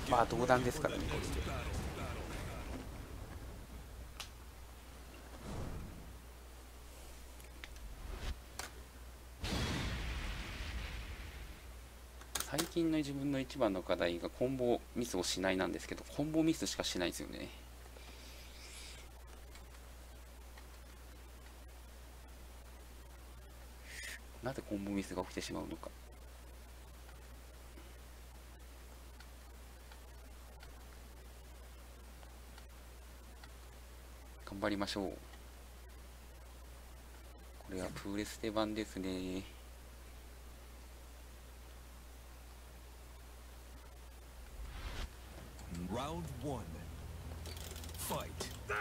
まあ同段ですからね、これで。最近の自分の一番の課題がコンボミスをしないなんですけど、コンボミスしかしないですよね。なぜコンボミスが起きてしまうのか。頑張りましょう。これはプーレステ版ですね。 Round one. Fight.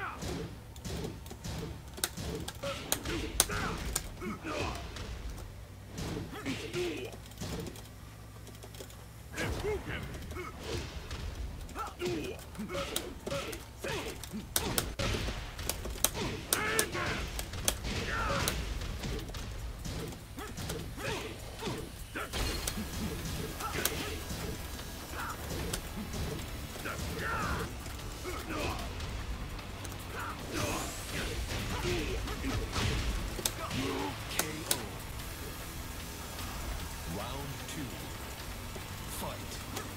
Round two. Fight.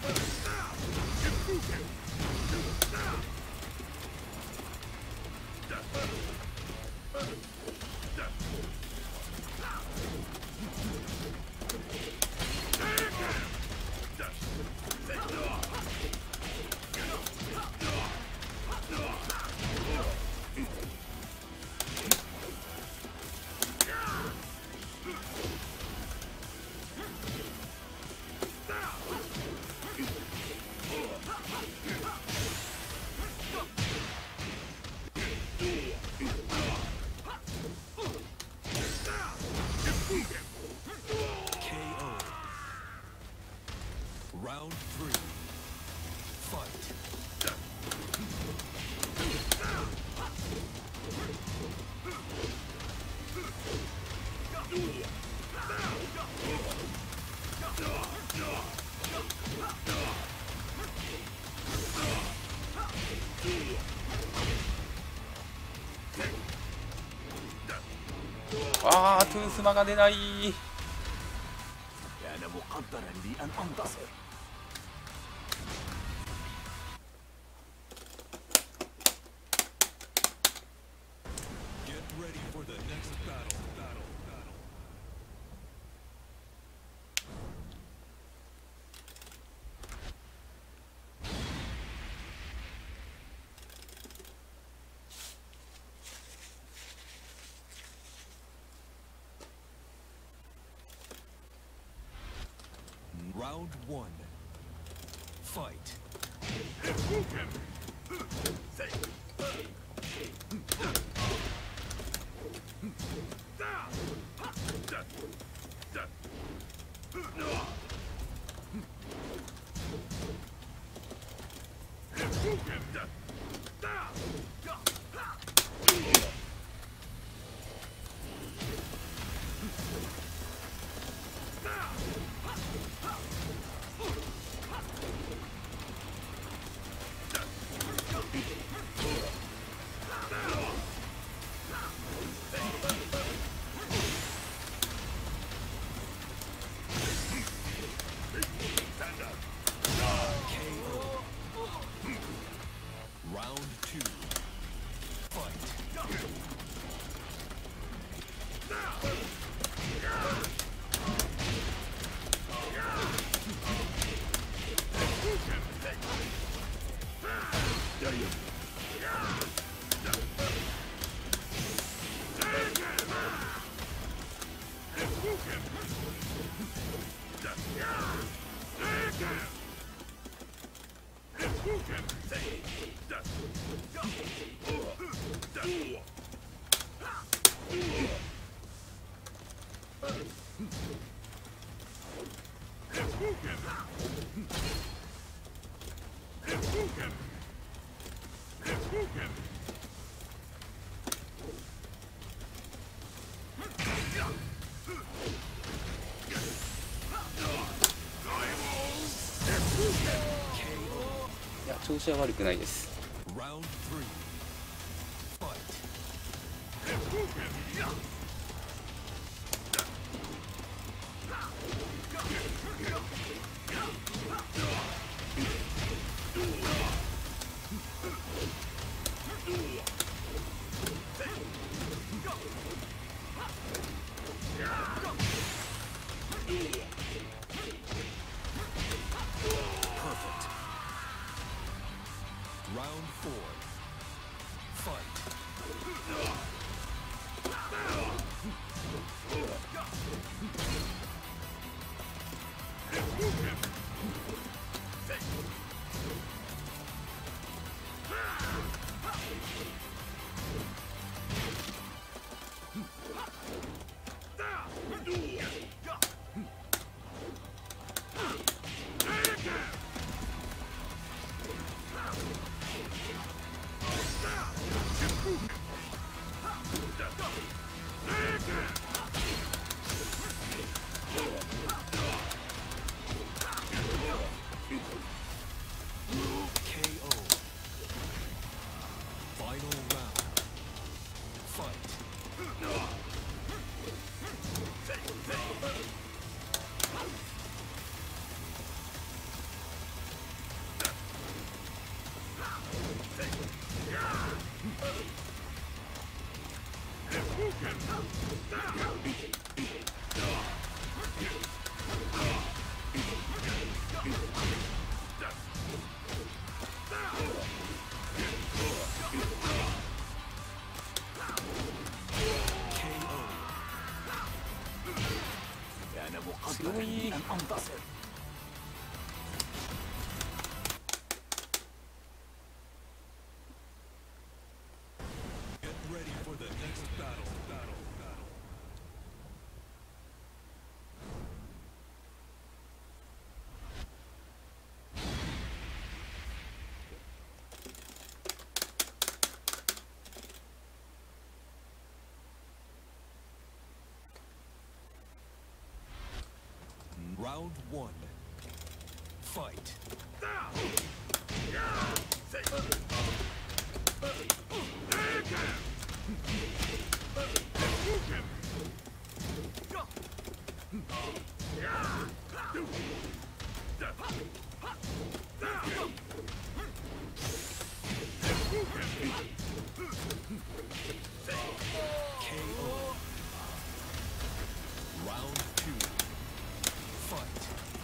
ああ、トゥースマが出ない。 كان مقدرا لي أن أنتصر. Get ready for the next battle. Round one. Fight. Round two. Fight. KO. 調子は悪くないです。 Round 3. Fight. Perfect. Round 4. Fight. KO. Final round. Fight. 強い。 Get ready for the next battle. Round 1. Fight. KO. Round 2. Fight.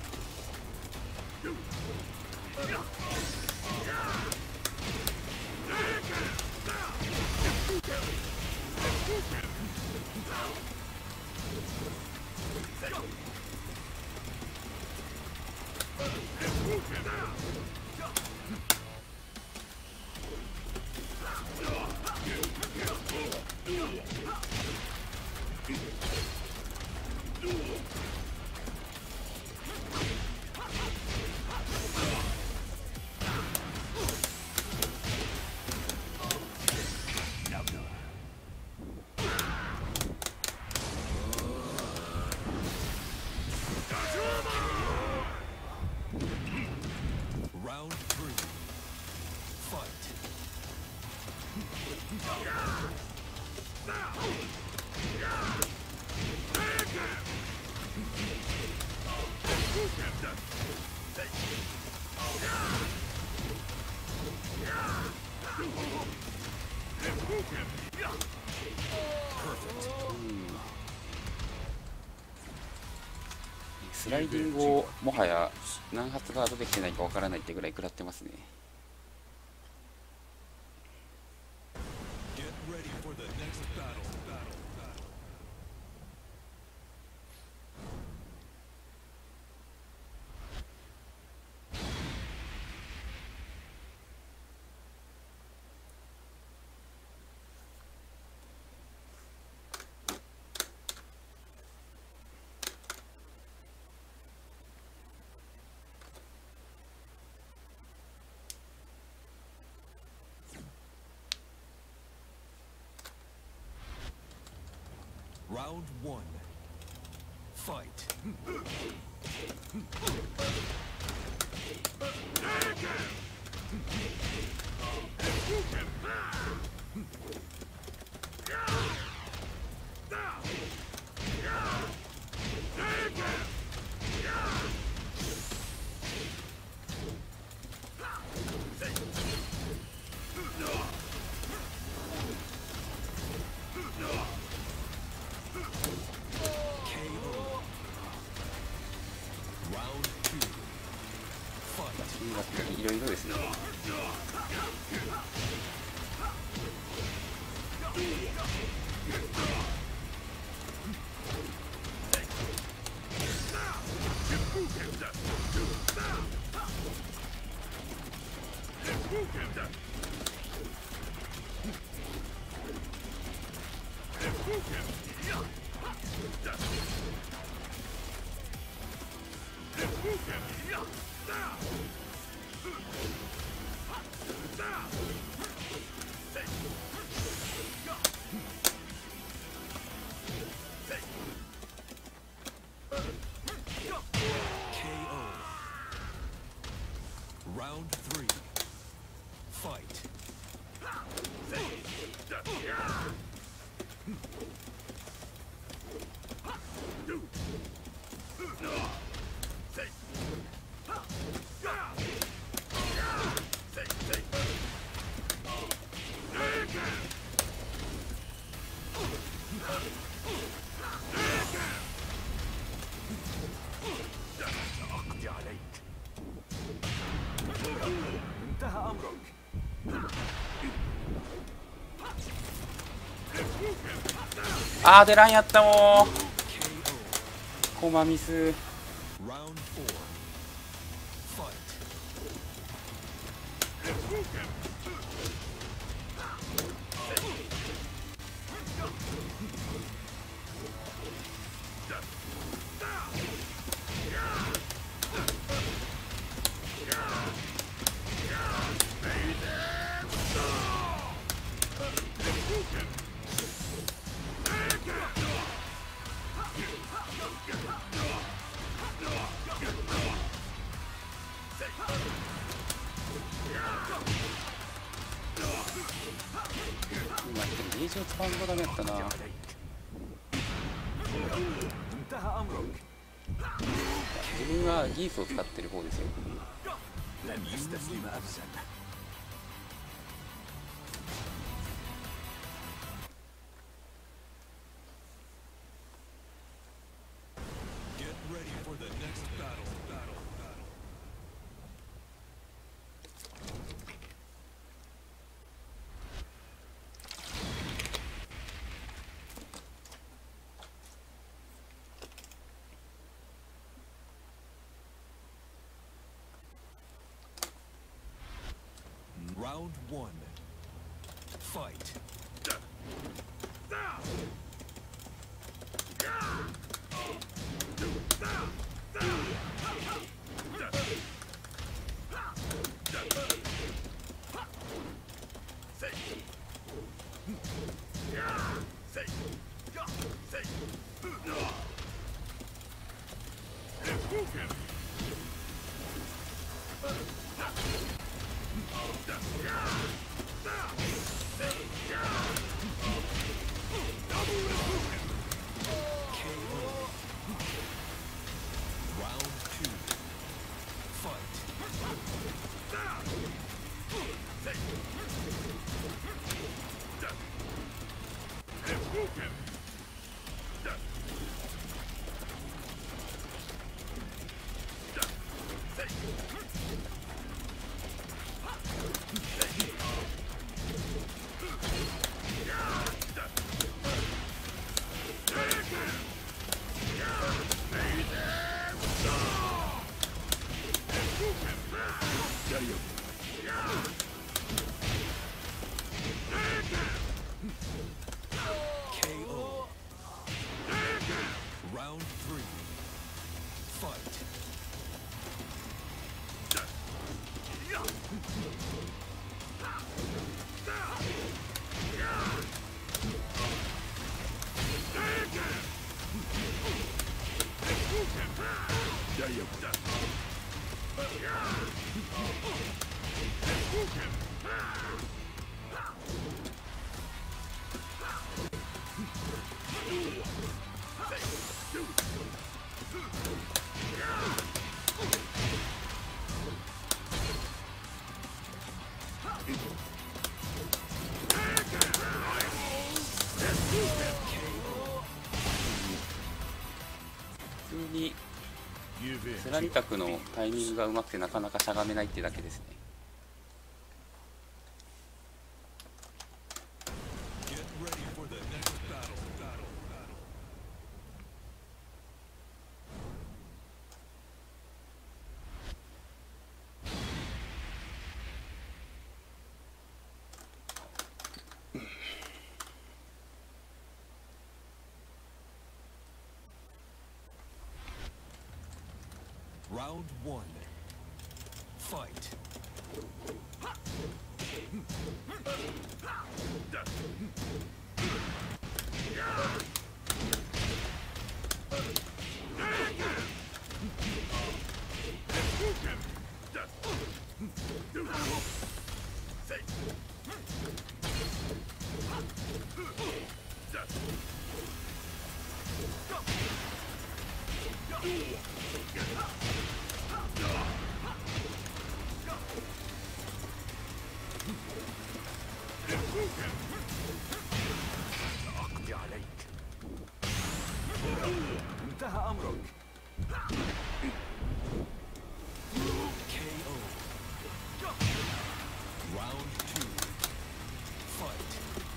Round 3. Fight. Perfect. スライディングをもはや何発ガードできてないかわからないってぐらい食らってますね。 Get ready for the next battle. Round 1. Fight. いろいろですね。 Round 3. Fight. أقضي عليك. انتهى أمرك. あー出らんやったもう。コマミス。 Round 4. Fight. ゲージを使うのがダメやったな。 انتهى أمرك. 自分はギースを使ってる方ですよ。 لن يستسلم أبدا. Get ready for the next battle. Round 1. Fight. Round 2. Fight. KO. Round 3. Fight. Give in. スラリタクのタイミングがうまくてなかなかしゃがめないってだけですね。 Get ready for the next battle. Round one. Fight. أقضي عليك. انتهى أمرك. KO. Round two. Fight.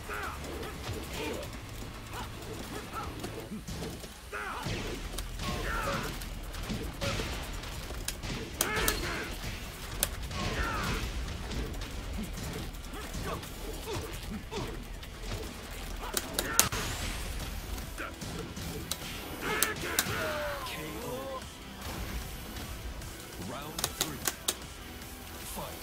KO. Round three. Fight.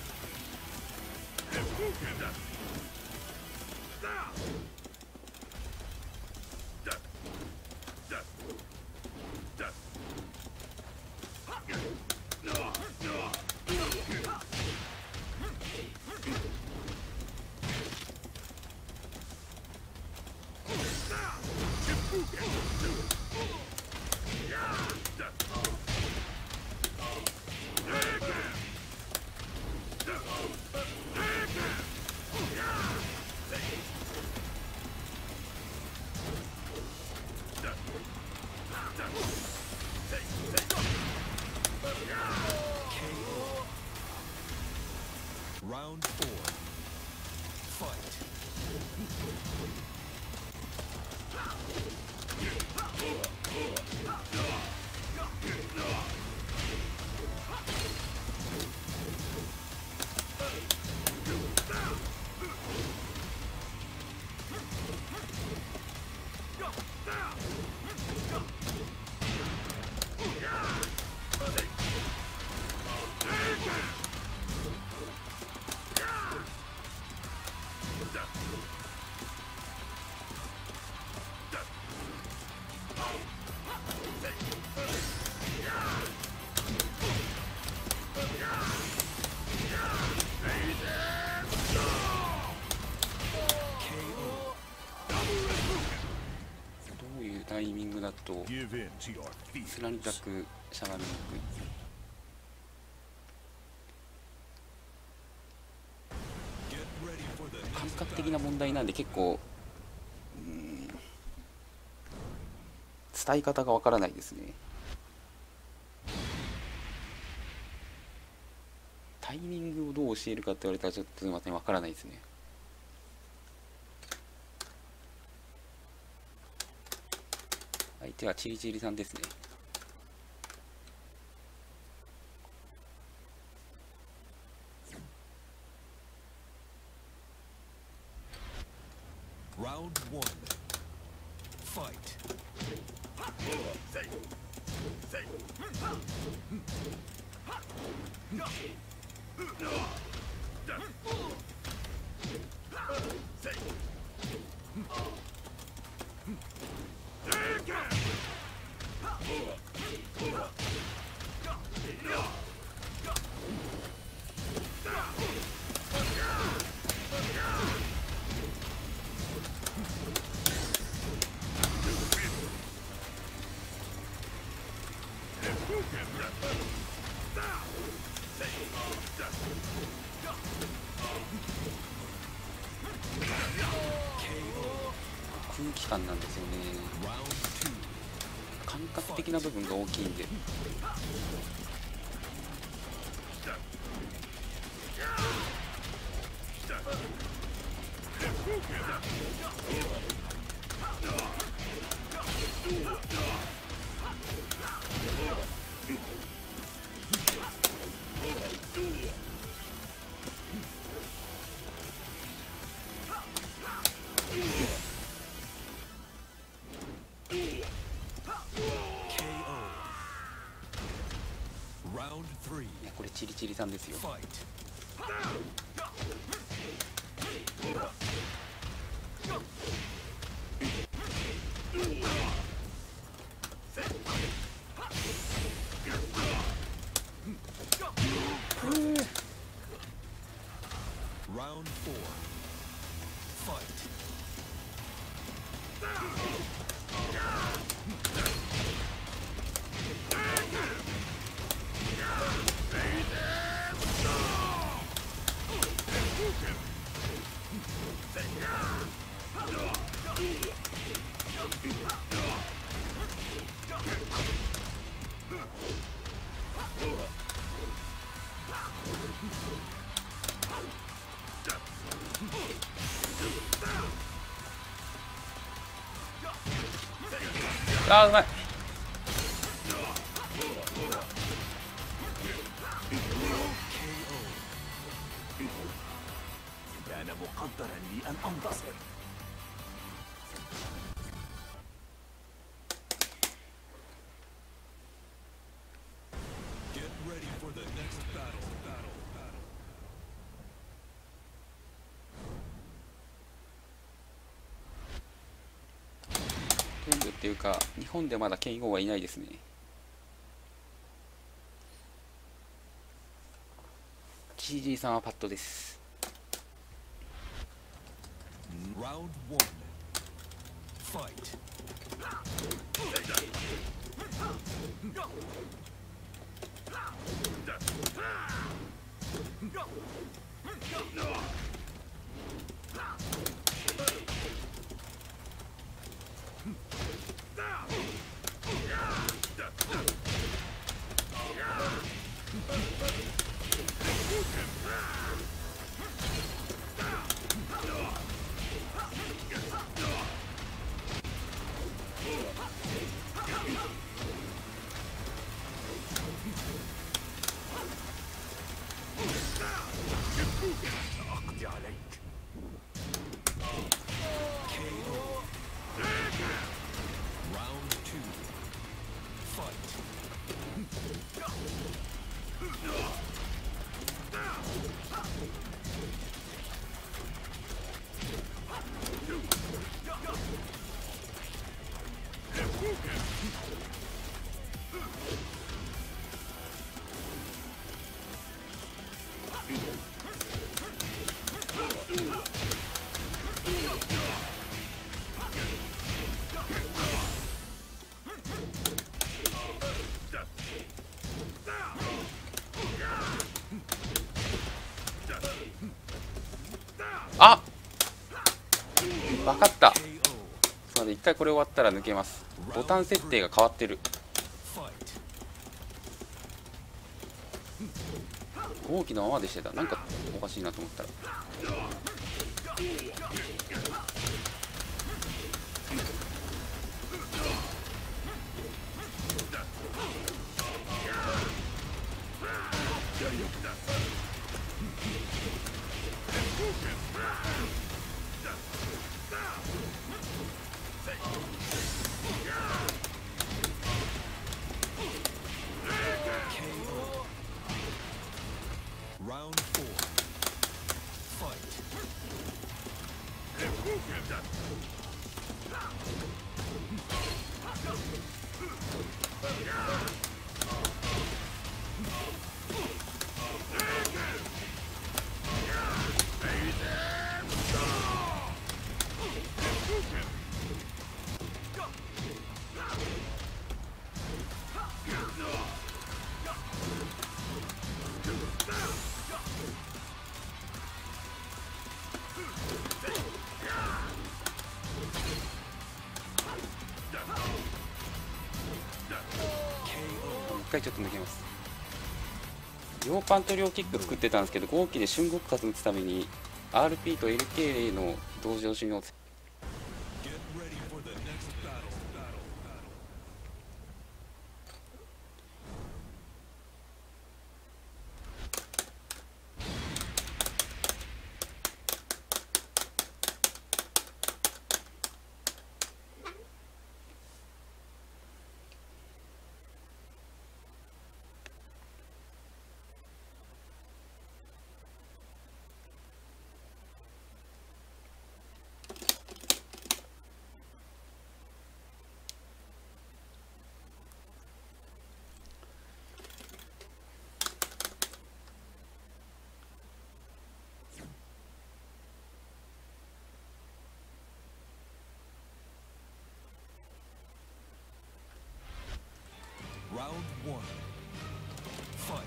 KO. Round four. Fight. KO. どういうタイミングだと Give in to your スラリタ fears. クしゃがみにくい。 Get ready for the 感 next 覚的 battle. な問題なんで結構伝え方がわからないですね。タイミングをどう教えるかって言われたらちょっとすいません、わからないですね。相手はチリチリさんですね。 Round one. Fight. 空気感なんですよね。 Round two. 感覚的な部分が大きいんで。 Round 3. いやこれチリチリさんですよ。 Fight. Round 4. Fight. あーうまい。 كان مقدرا لي أن أنتصر. Get ready for the next battle. トングっていうか日本でまだ KO はいないですね。GG さんはパッドです。 Round 1. Fight. سأقضي عليك. KO. Round 2. Fight. あ分かった。 KO. そうで一回これ終わったら抜けます。ボタン設定が変わってる。 Fight. 大きなままでしてた。なんかおかしいなと思ったら。 KO. Round 4. Fight. 回ちょっと抜けます。両パンと両キック作ってたんですけど、合気で春国活打つために RP と LK の同時押しの Get ready for the next battle. Round 1. Fight.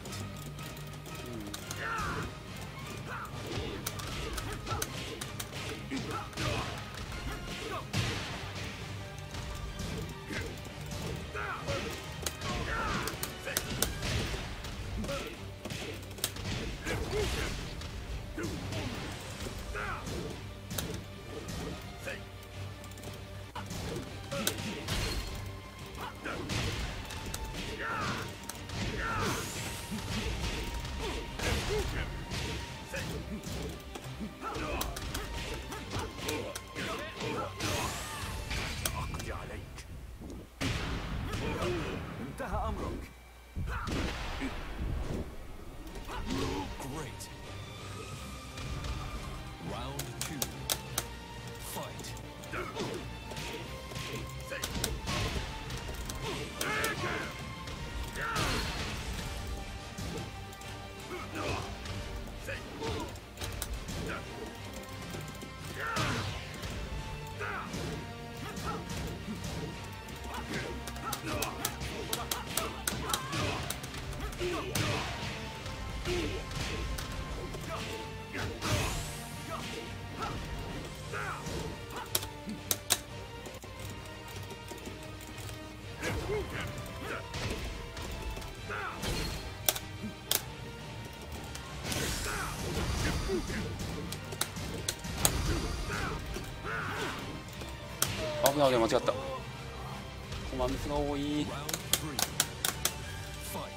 危ない、間違った。コマミスが多い。 Round 3. Fight.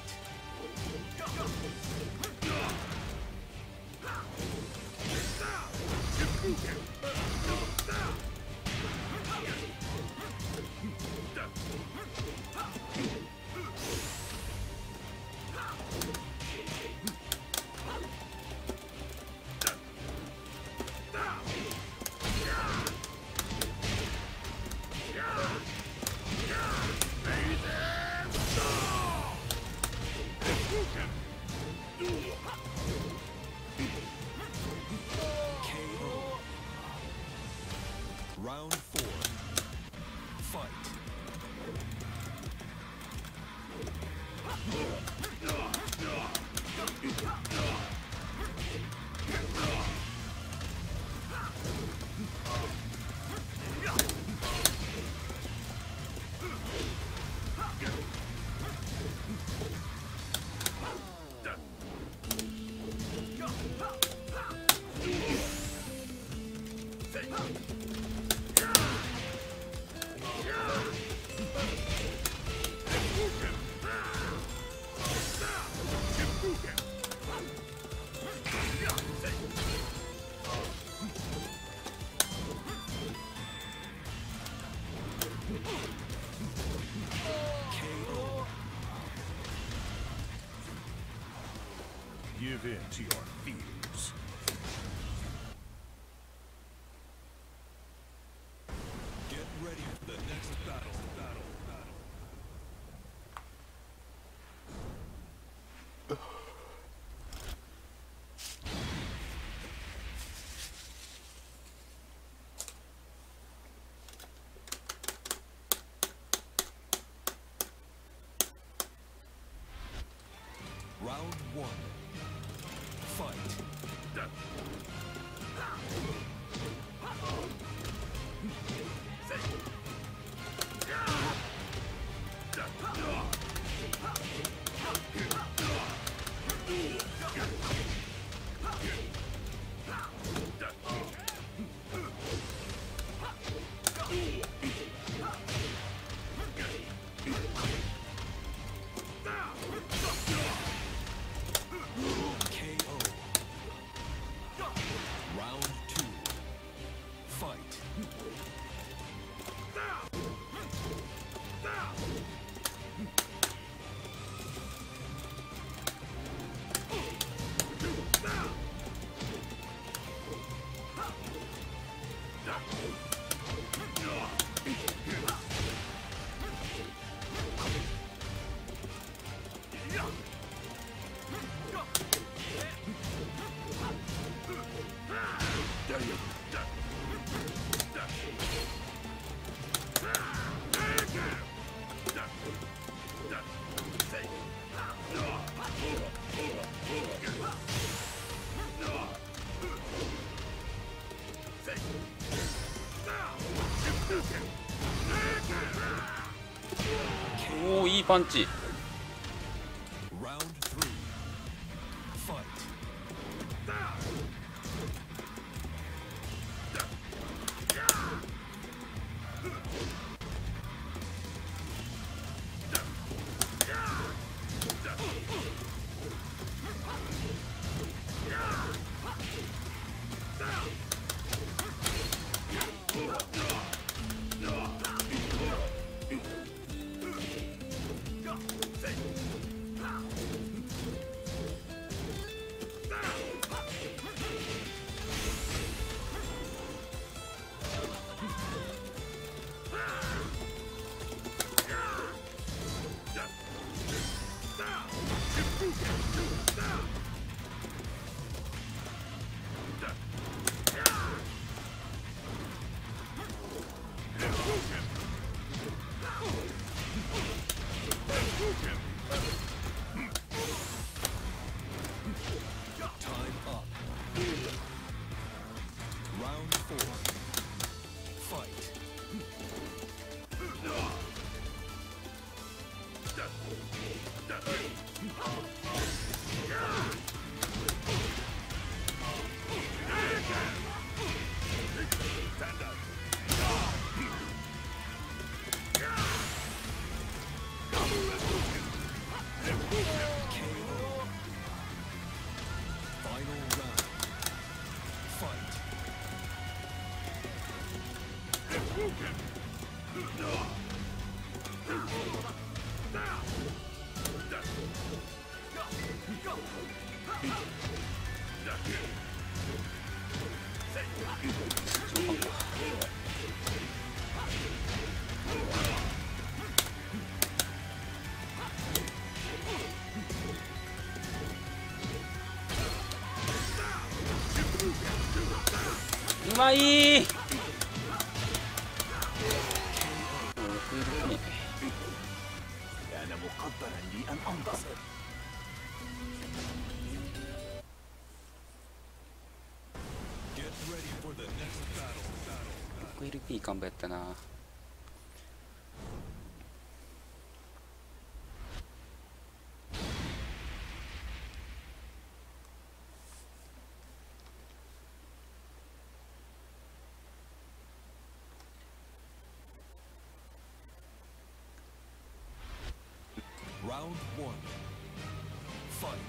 Give in to your fears. Get ready for the next battle. Round 1. Fight. パンチ。 Round 3. Fight. うまいー。 أنا مقدرا لي أن أنتصر. Get ready for the next battle. LP 完売やったな。 Round 1. Fight.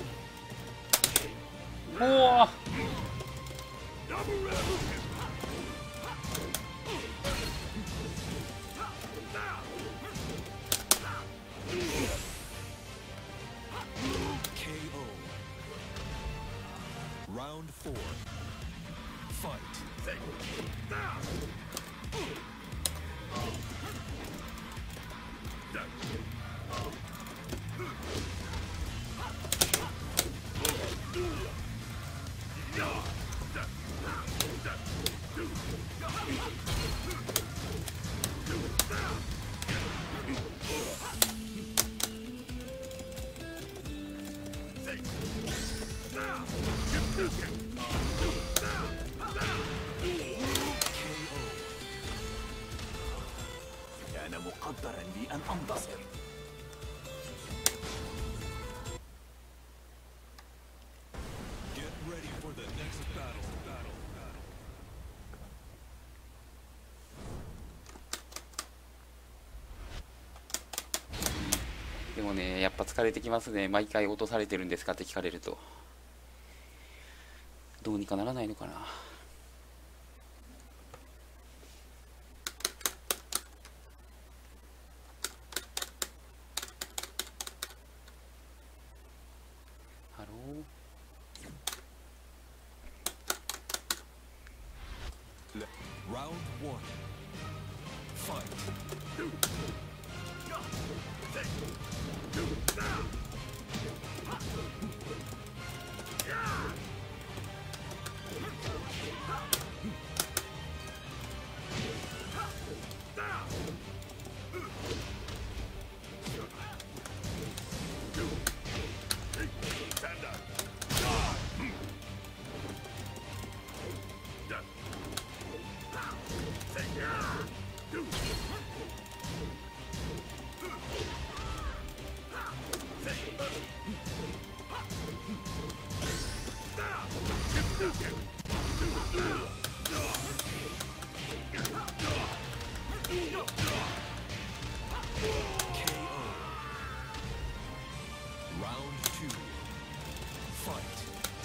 おお。 4. Fight. كان مقدرا لي أن أنتصر. Get ready for the next battle. でもね、やっぱ疲れてきますね。毎回落とされてるんですかって聞かれると。どうにかならないのかな。ハロー。 Round 1. Fight. Round 2. Fight.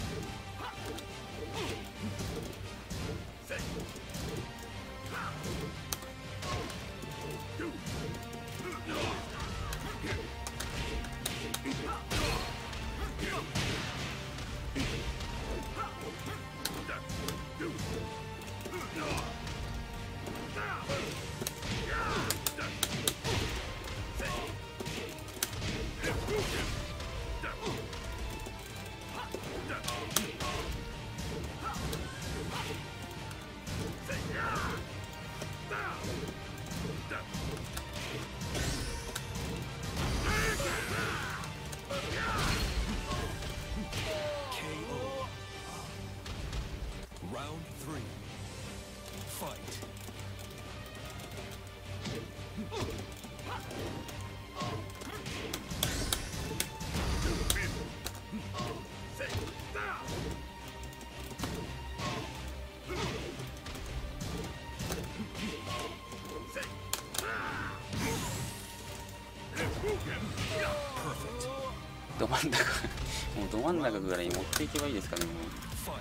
Round 3. Fight. Perfect. ど真ん中もうど真ん中ぐらいに持っていけばいいですかね。もう Fight.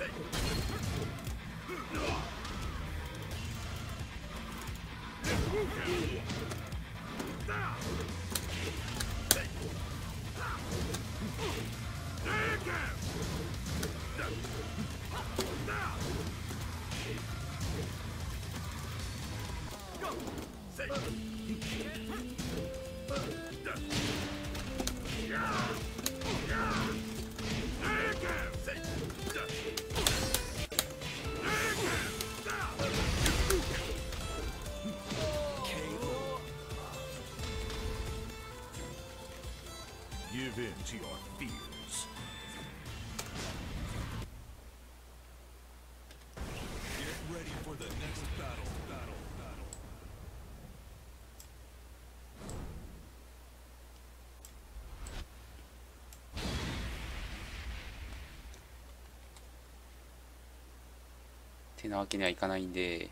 Give in to your fears. Get ready for the next battle. 手なわけにはいかないんで。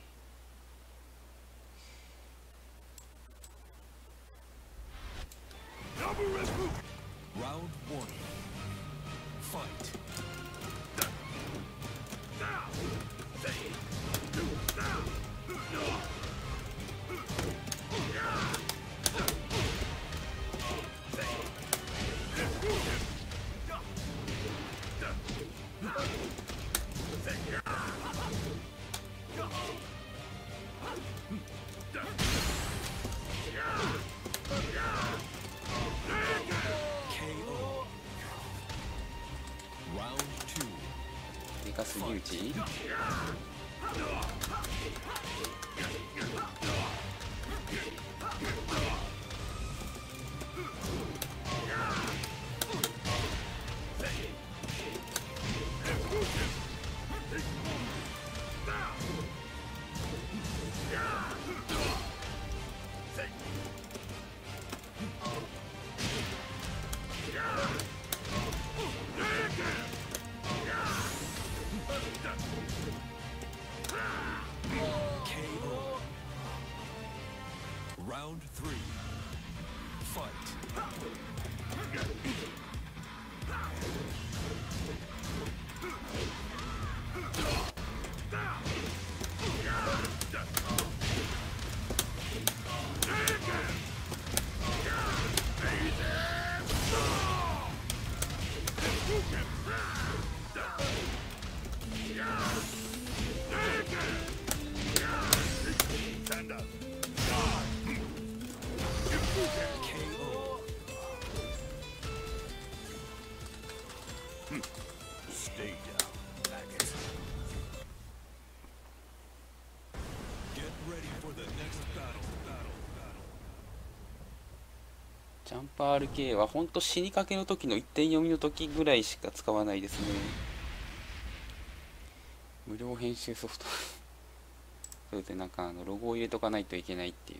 Round 1. Fight. 次打ち。 Round 3. Fight. Stand up. KO. Stay down, maggot. Get ready for the next battle. ジャンプ RK はほんと死にかけの時の一点読みの時ぐらいしか使わないですね。無料編集ソフトそうですね、なんかロゴを入れとかないといけないっていう。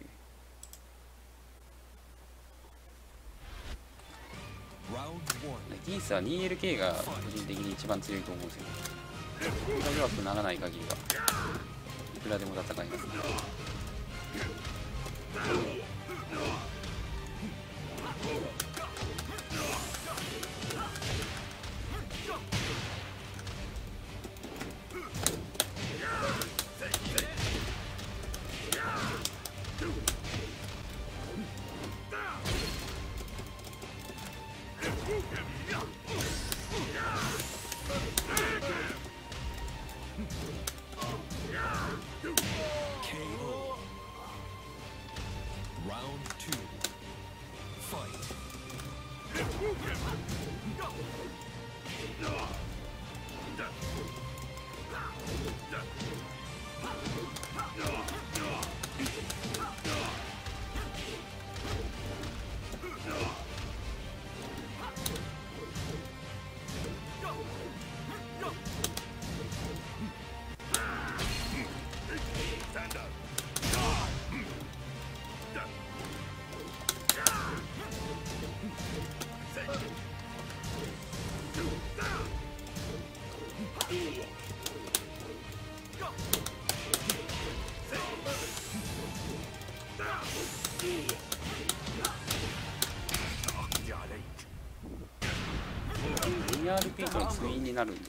ギースは 2LK が個人的に一番強いと思うんですよ。これが弱くならない限りはいくらでも戦いますね。RP とのツインになるんで、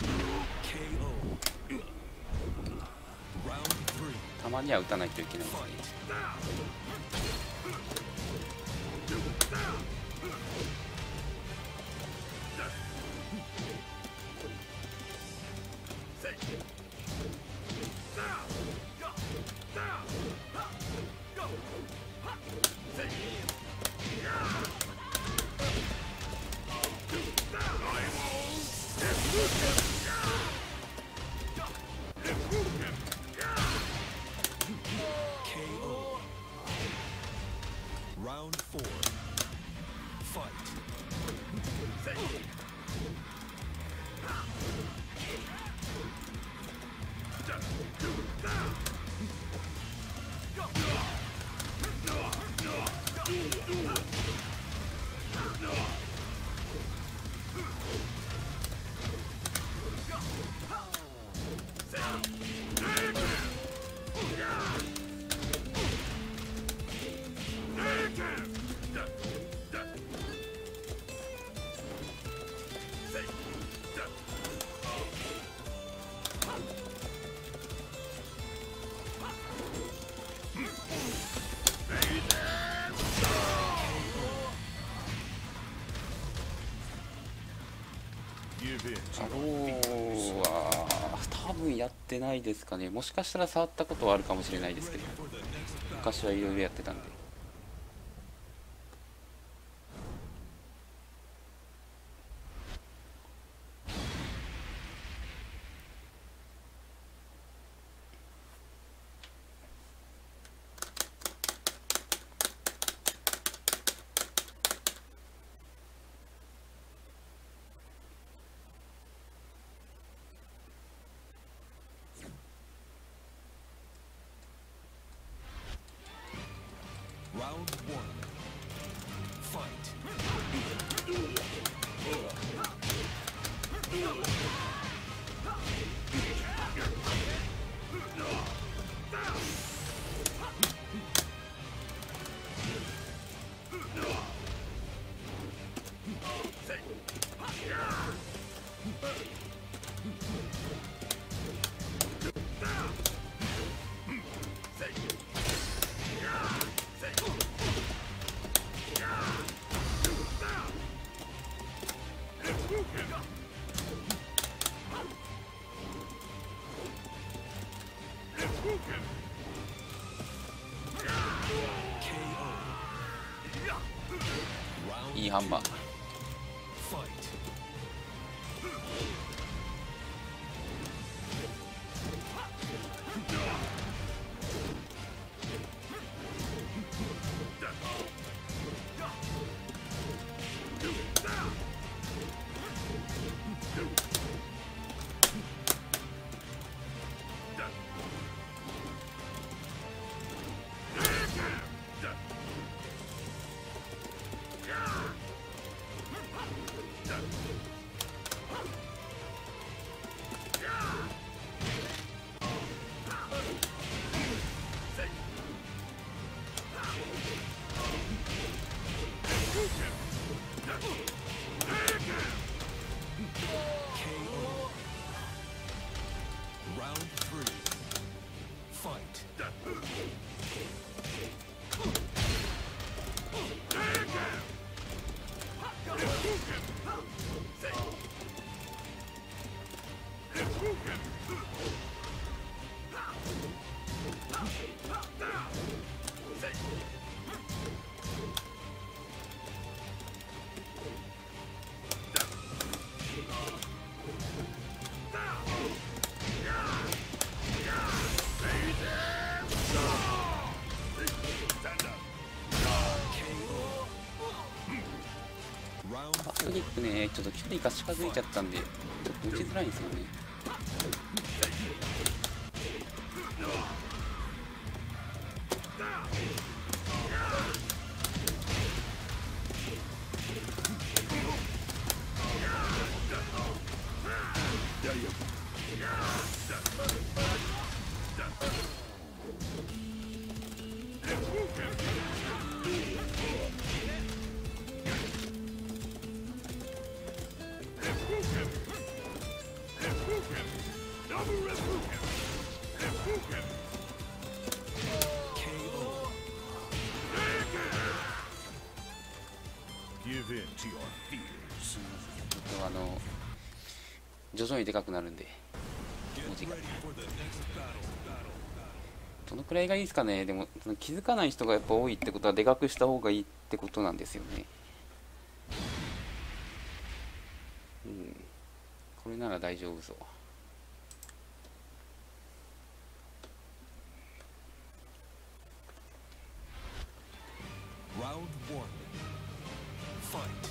たまには打たないといけないですね。アローは多分やってないですかね。もしかしたら触ったことはあるかもしれないですけど、昔はいろいろやってたんで。 Round one. Fight. いいハンマー。 Fight. KO. Round three. Fight. バックキックね、ちょっと距離が近づいちゃったんで打ちづらいんですよね。 Give in to your fears. ちょっと徐々にでかくなるんで Get 文字が ready for the next battle. どのくらいがいいですかね。でもその気づかない人がやっぱ多いってことはでかくした方がいいってことなんですよね。うん、これなら大丈夫そう。 Round one. Fight.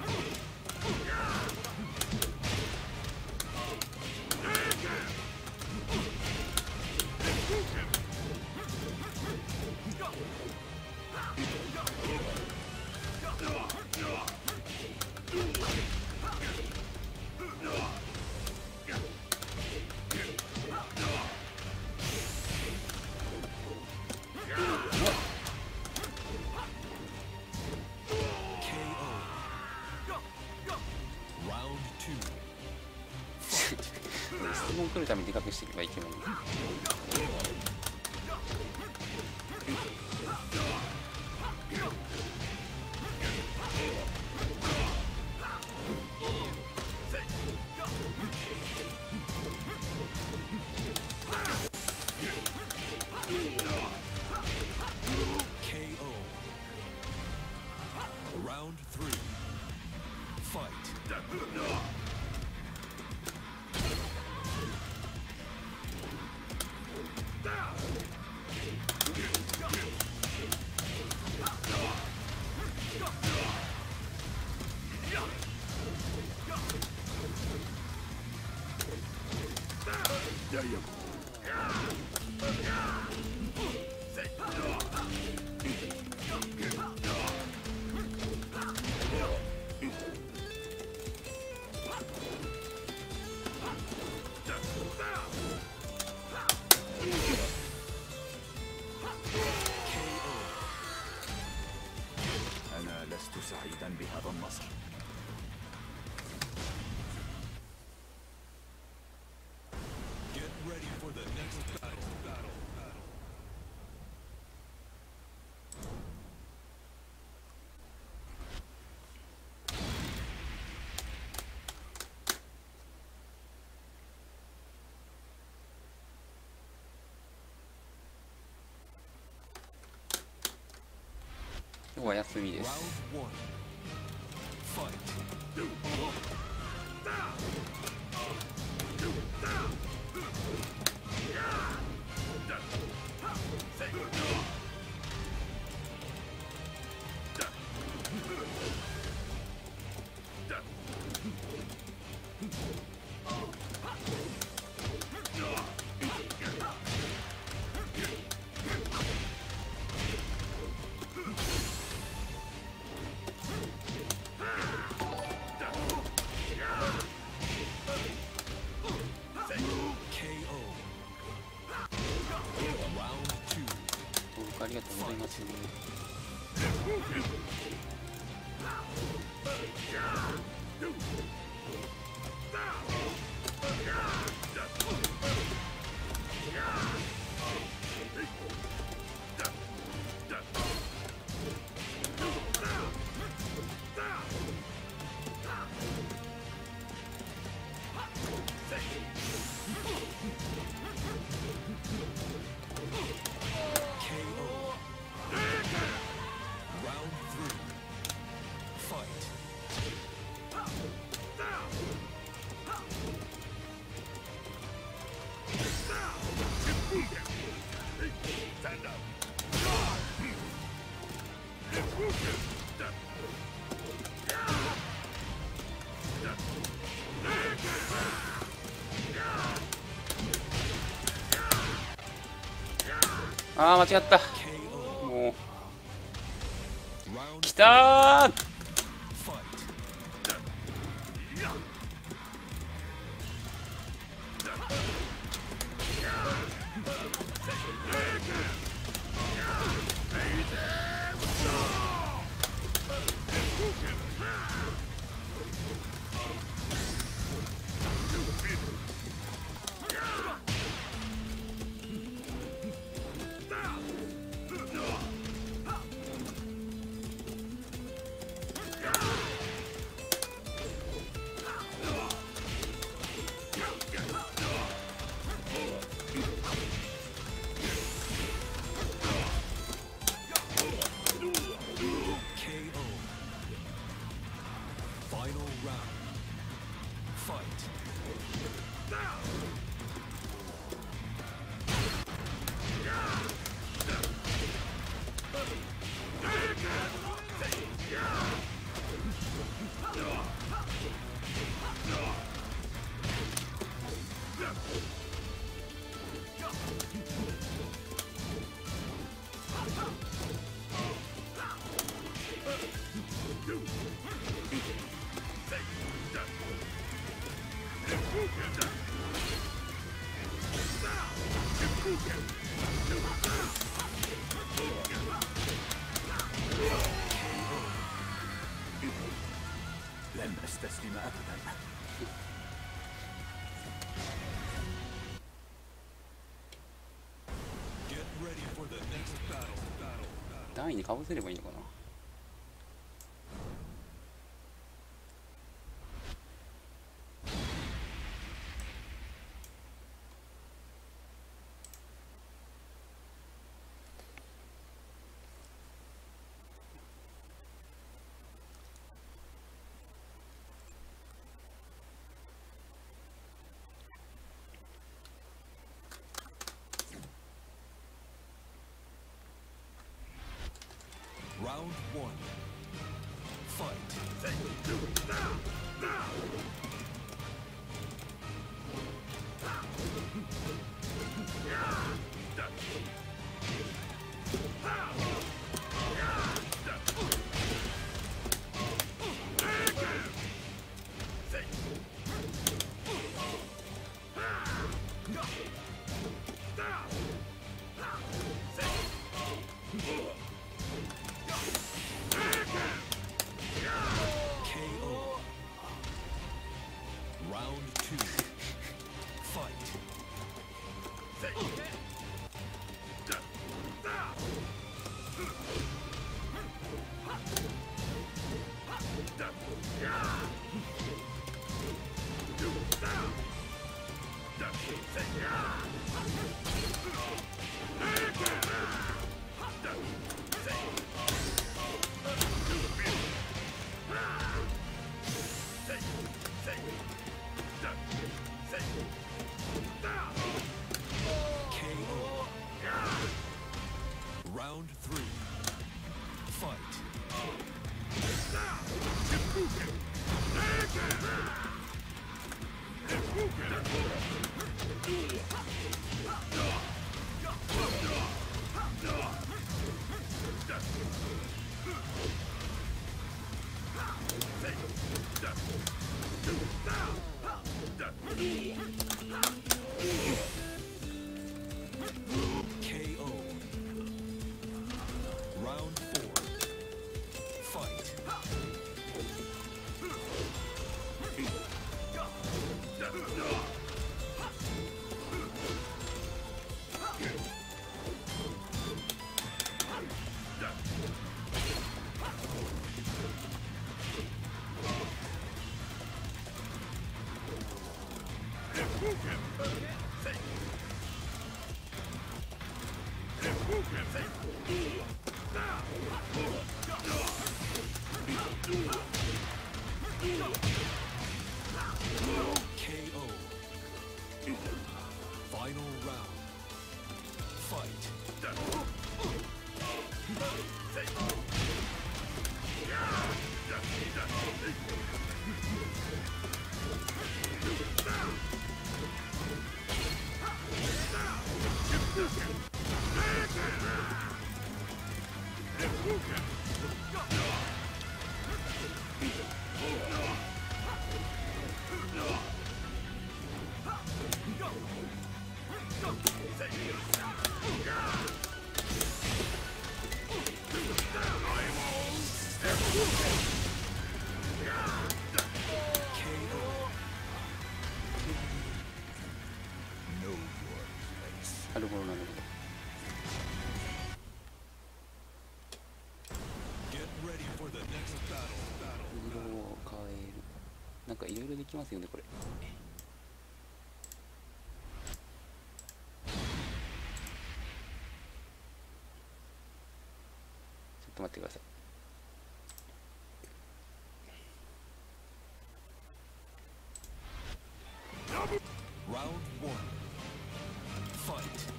Round two. 質問来るためにでかくしていけばいけない。 KO. Round three. Fight. أنا لست سعيدا بهذا النصر. Get ready for the next battle. 今日は休みです。 Round 1. Fight. KO. Round 2. ありがとうございます。 KO. Round 3. Fight. Stand up. ああ、間違った。 KO. もう Round 来たー。 fight. KO. Final round. Fight. لن أستسلم أبدا. Get ready for the next battle. 台にかぶせればいいのかな。 Round 1. Fight. KO. Round 2. Fight. KO. Round 3. Fight. KO. Round 4. Fight. KO. Final round. Fight. KO. Know your place. なるほどなるほ Get ready for the next battle. ど。色を変える。なんかいろいろできますよねこれ。ちょっと待ってください。 Round 1. Fight.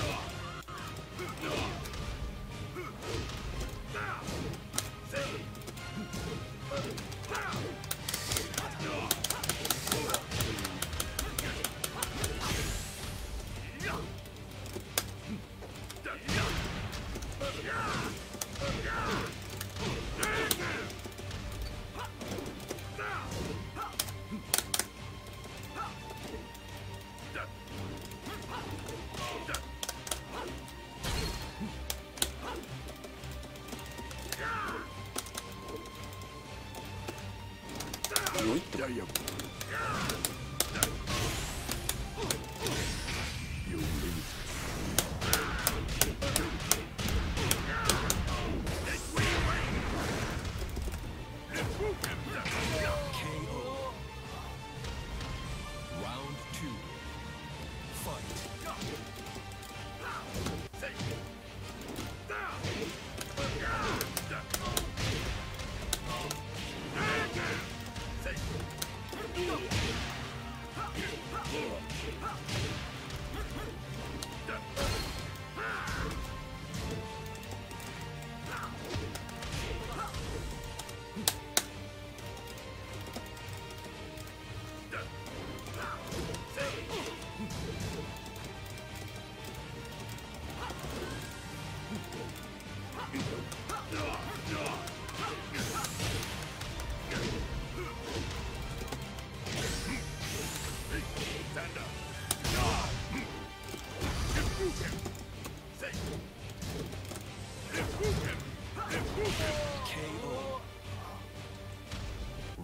KO. Round 2. Fight.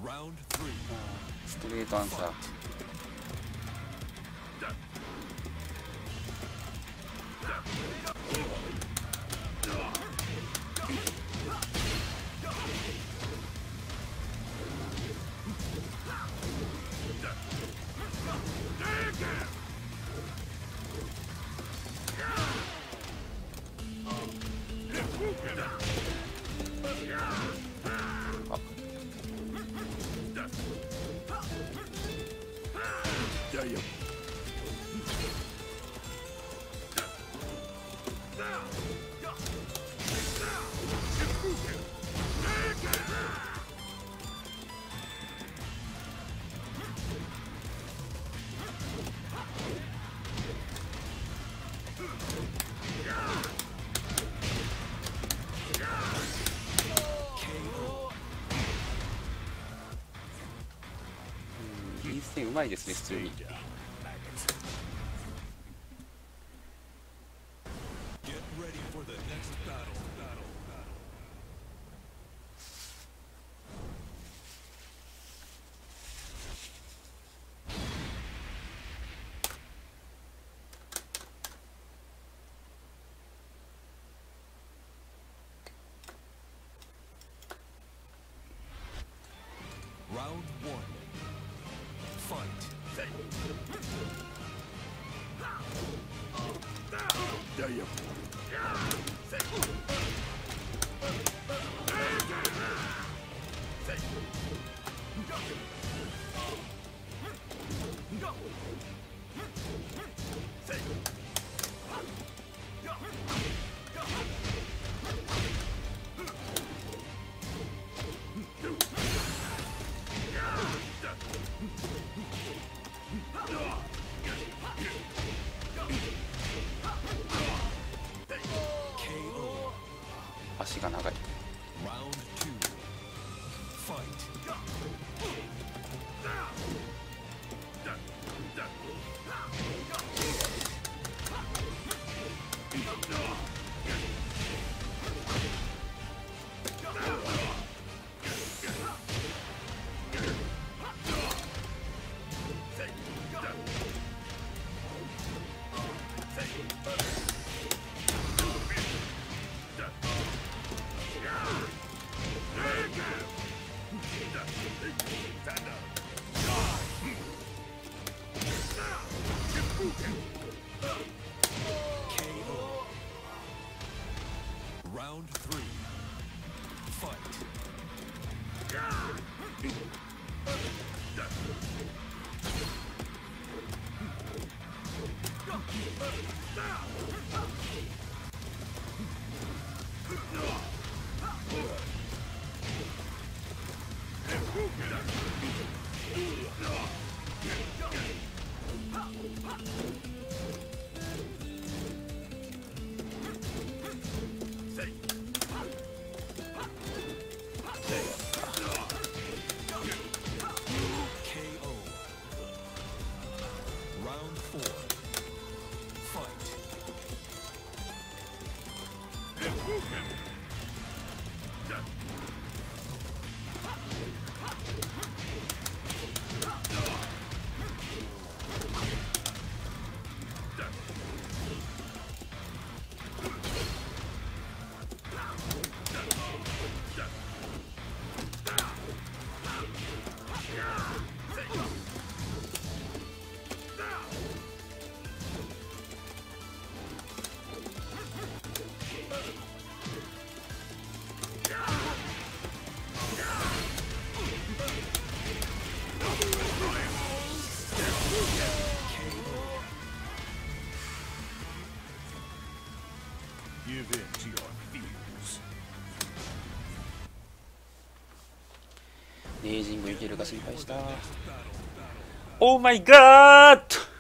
Round 3. ストレートアンサー。インステンうまいですね、普通に。 Get ready for the next battle. Round 1. Fight. KO. 足が長い。 Round 2. Fight. KO. Round 3. Fight. KO. Round 4. Fight. Give in to your fears. レイジングいけるか心配した。オーマイガーッ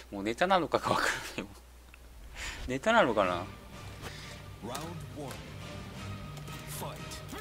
もうネタなのかわからないもん。ネタなのかな。 Round one. Fight.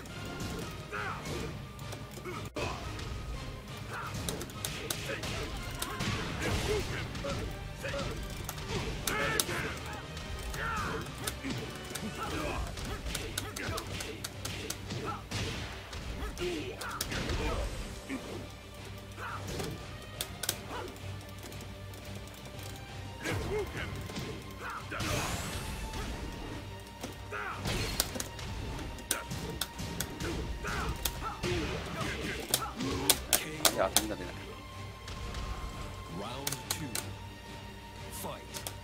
いや当たりが出ない。 Round two. Fight.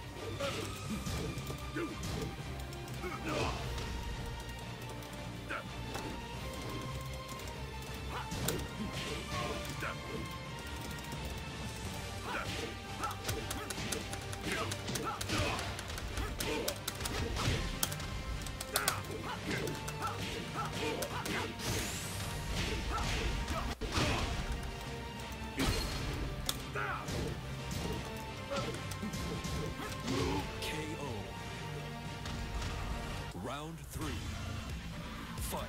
KO. Round three. Fight.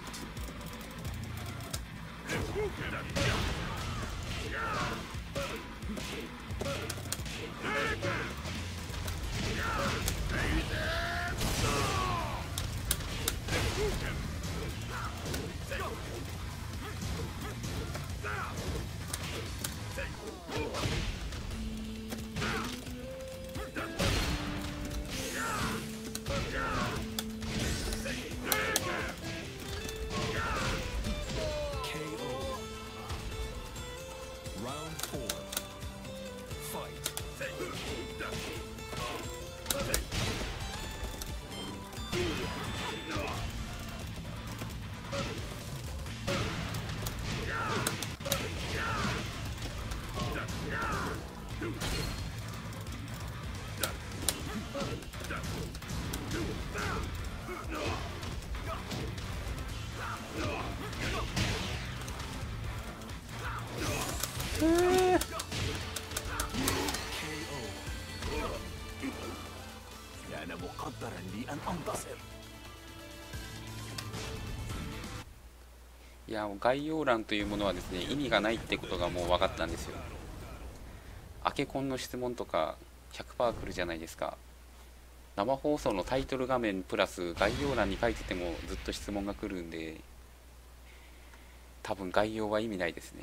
いやもう概要欄というものはですね、意味がないってことがもう分かったんですよ。アケコンの質問とか 100% 来るじゃないですか。生放送のタイトル画面プラス概要欄に書いててもずっと質問が来るんで、多分概要は意味ないですね。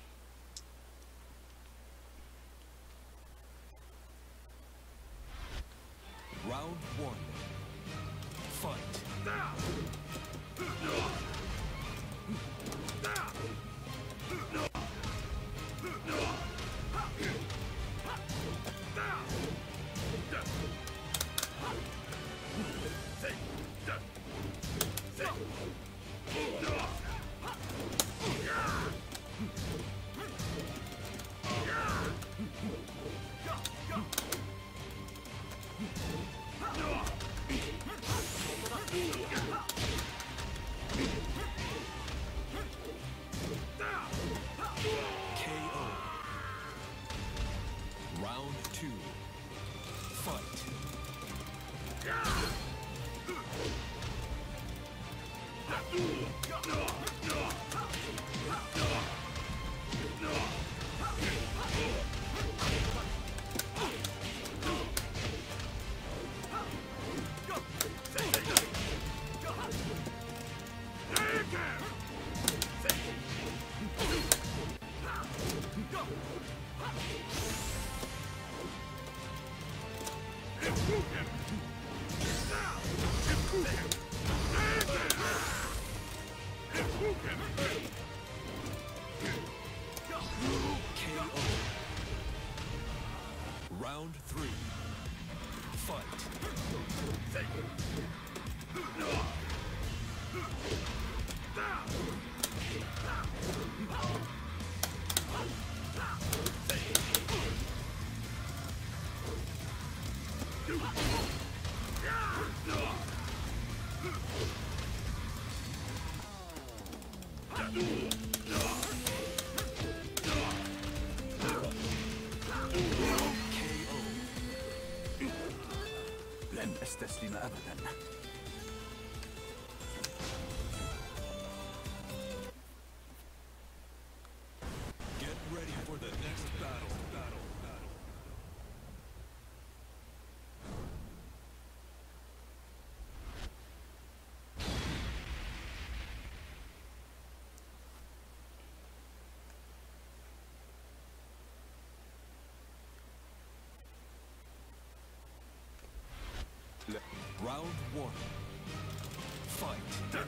Round one. Fight. KO. Round two. Fight. KO. Round three. Fight. KO. نستسلم أبدا. Get ready for the next battle. Round one. Fight.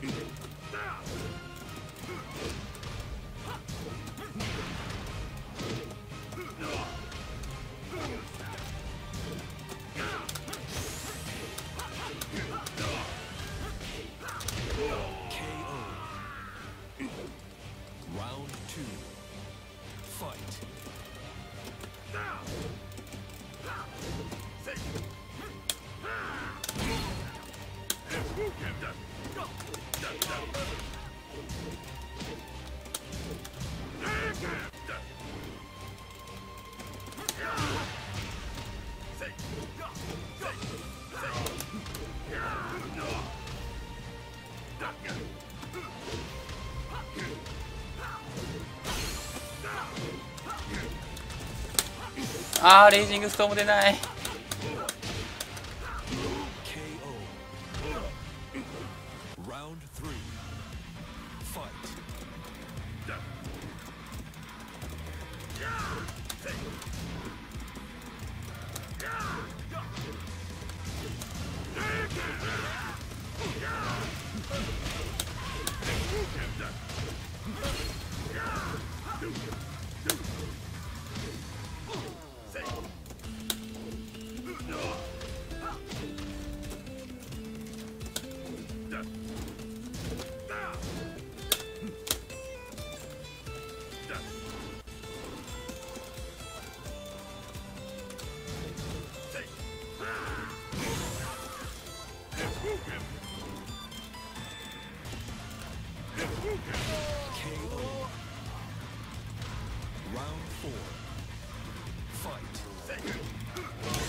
KO. Round two. Fight. あーレイジングストーム出ない。 KO. Round three. Fight. KO. Round four. Fight.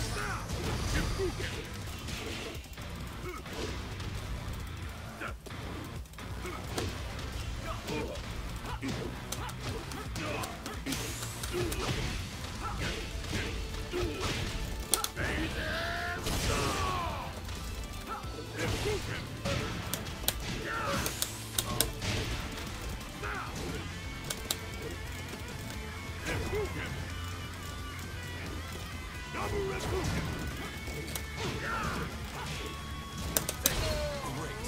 Great.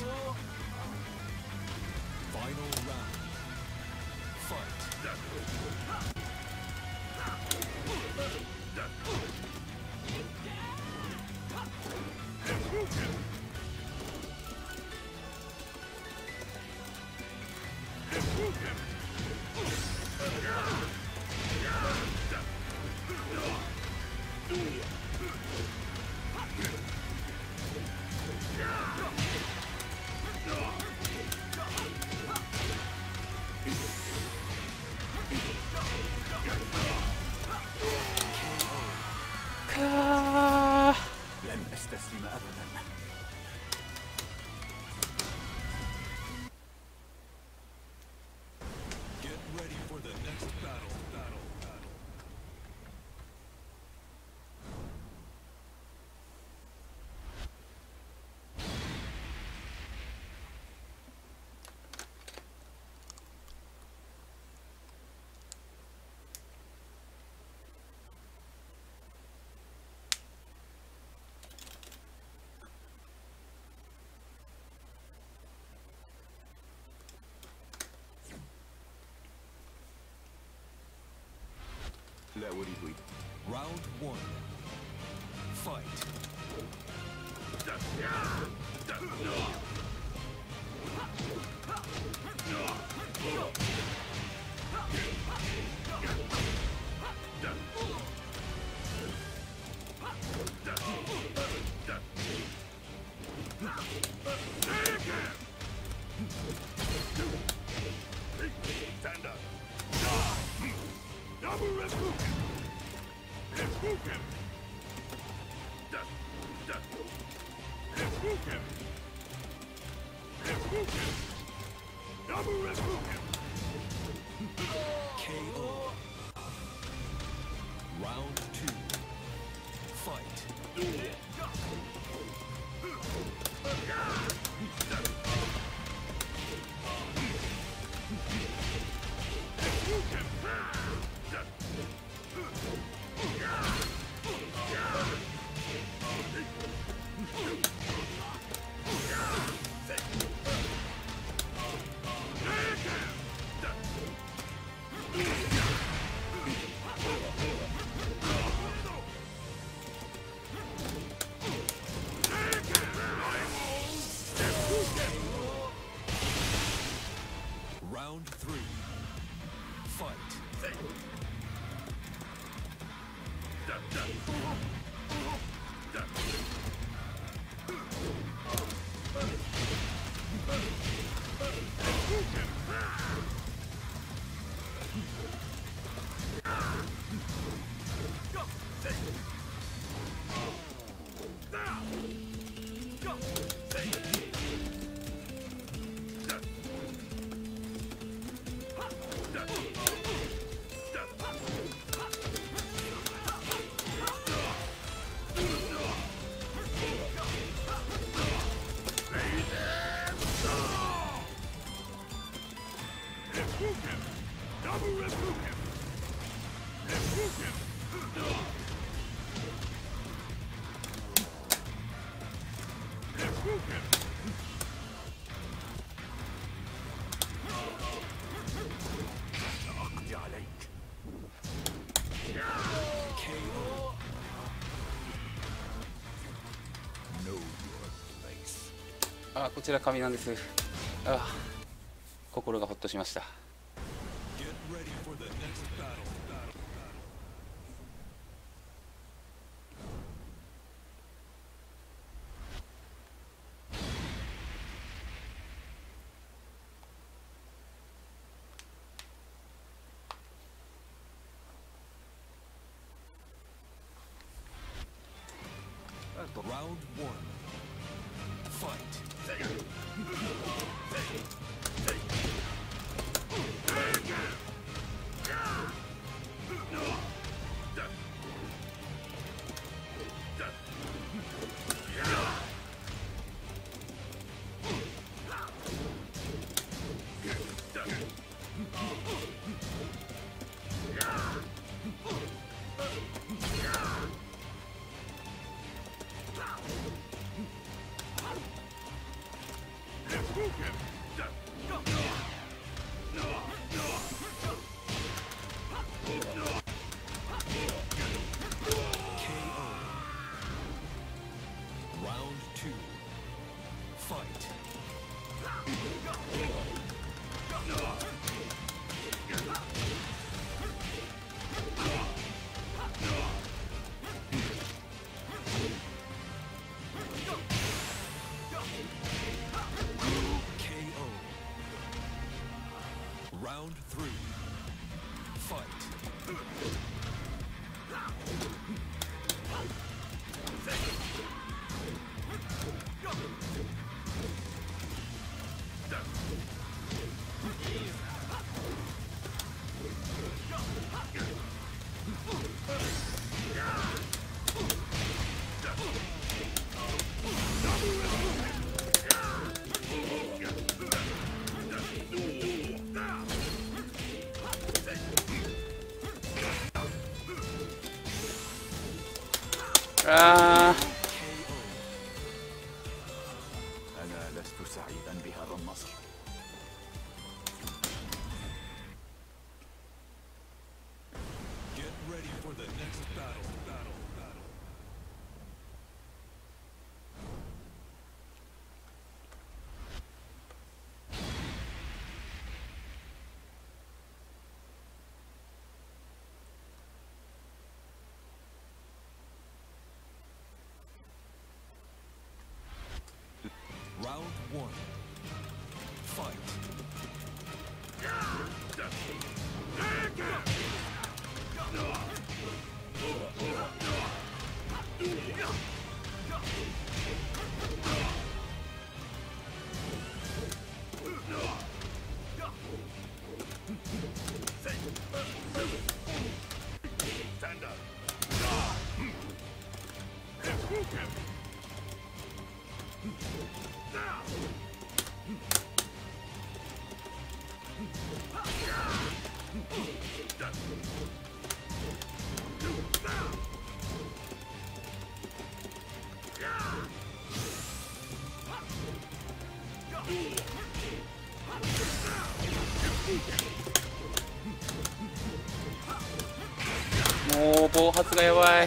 Final round. Fight. لن أستسلم أبدا. Get ready for the next battle. لا أريد. Round one. Fight. Stand up. Double Reppuken. Reppuken. KO. Round 2. Fight. Round 3. Fight. أقضي عليك. KO. Know your place. あ、こちら神なんです。あ、心がほっとしました。 Get ready for the next battle. Round 1. Fight. Round 2. Fight. KO. Round 3. Fight. あ أنا لست سعيدا بهذا النصر. Get ready for the next battle. Round 1. Fight. もう暴発がやばい。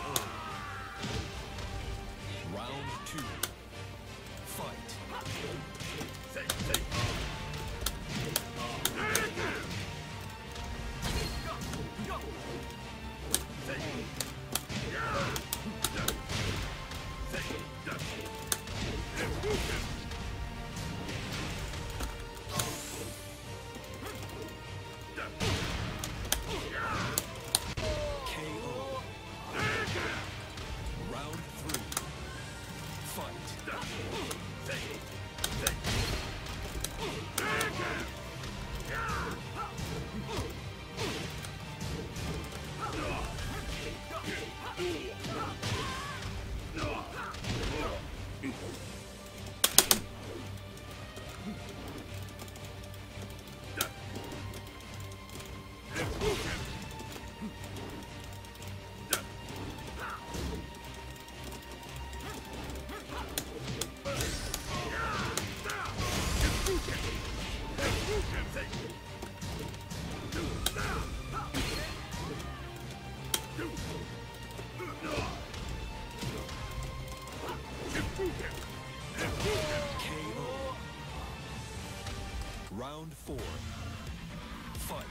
Round 4. Fight.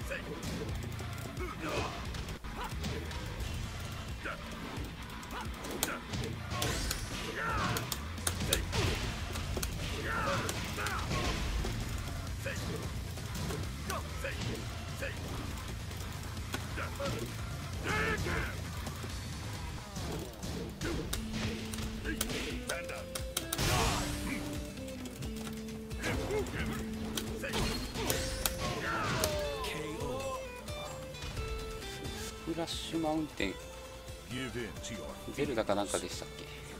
フラッシュマウンテン Give in to your ゼルダかなんかでしたっけ。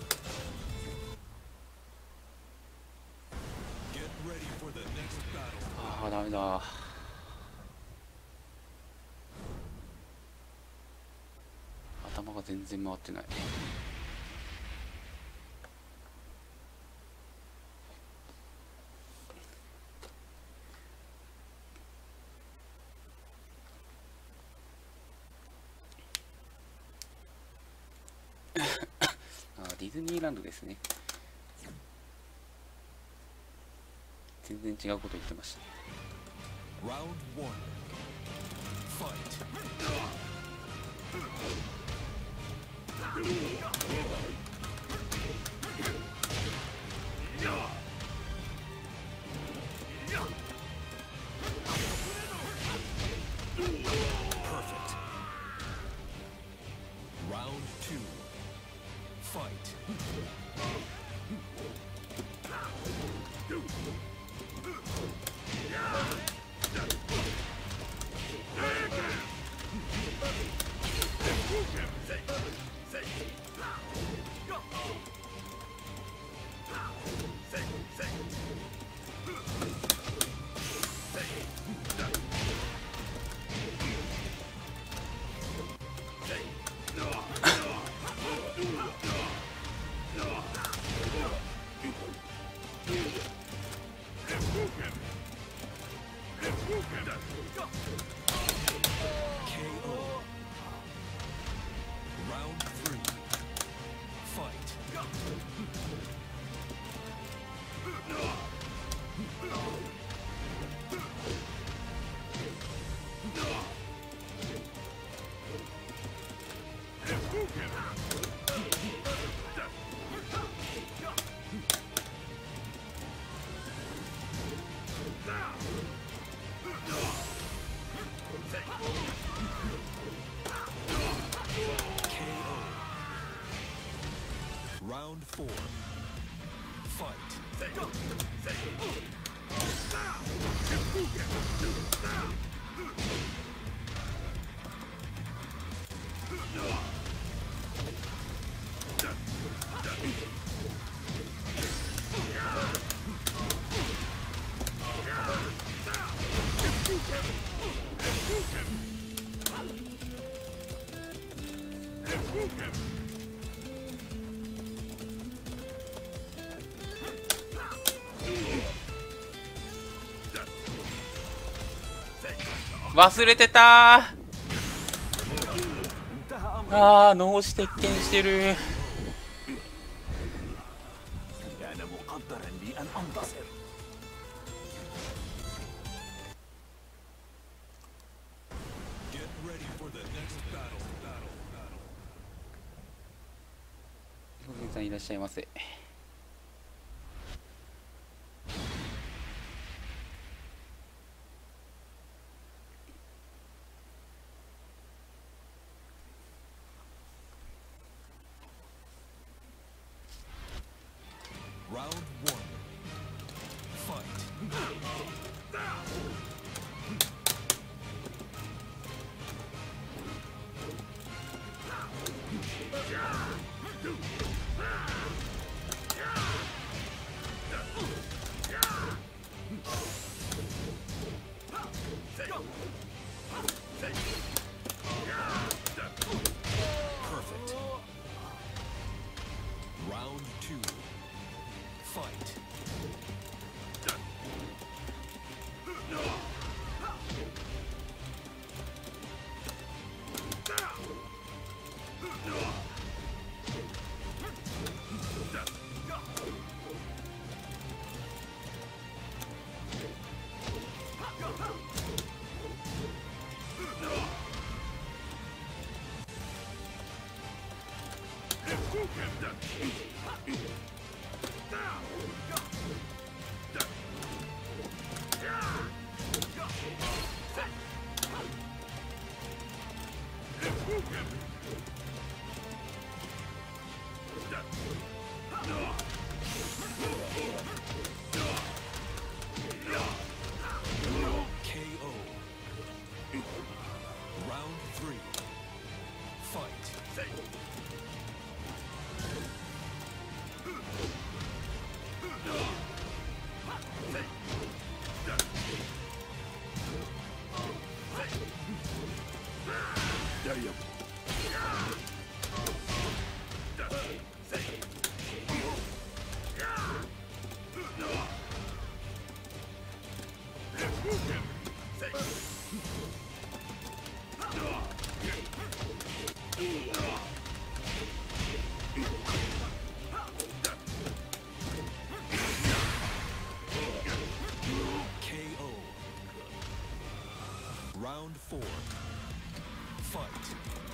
Get ready for the next battle. ああダメだ。頭が全然回ってない。ディズニーランドですね。全然違うこと言ってました。 Round 1. Fight. Perfect. Round 2. Fight. KO. Round 3. Fight. KO. Round 4. Fight. 忘れてたー。脳死鉄拳してる。 كان مقدرا لي أن أنتصر. 小泉さんいらっしゃいませ。 Round one. Fight. Perfect. Round two. Fight. KO. Round three. Fight. KO. Round four. Fight.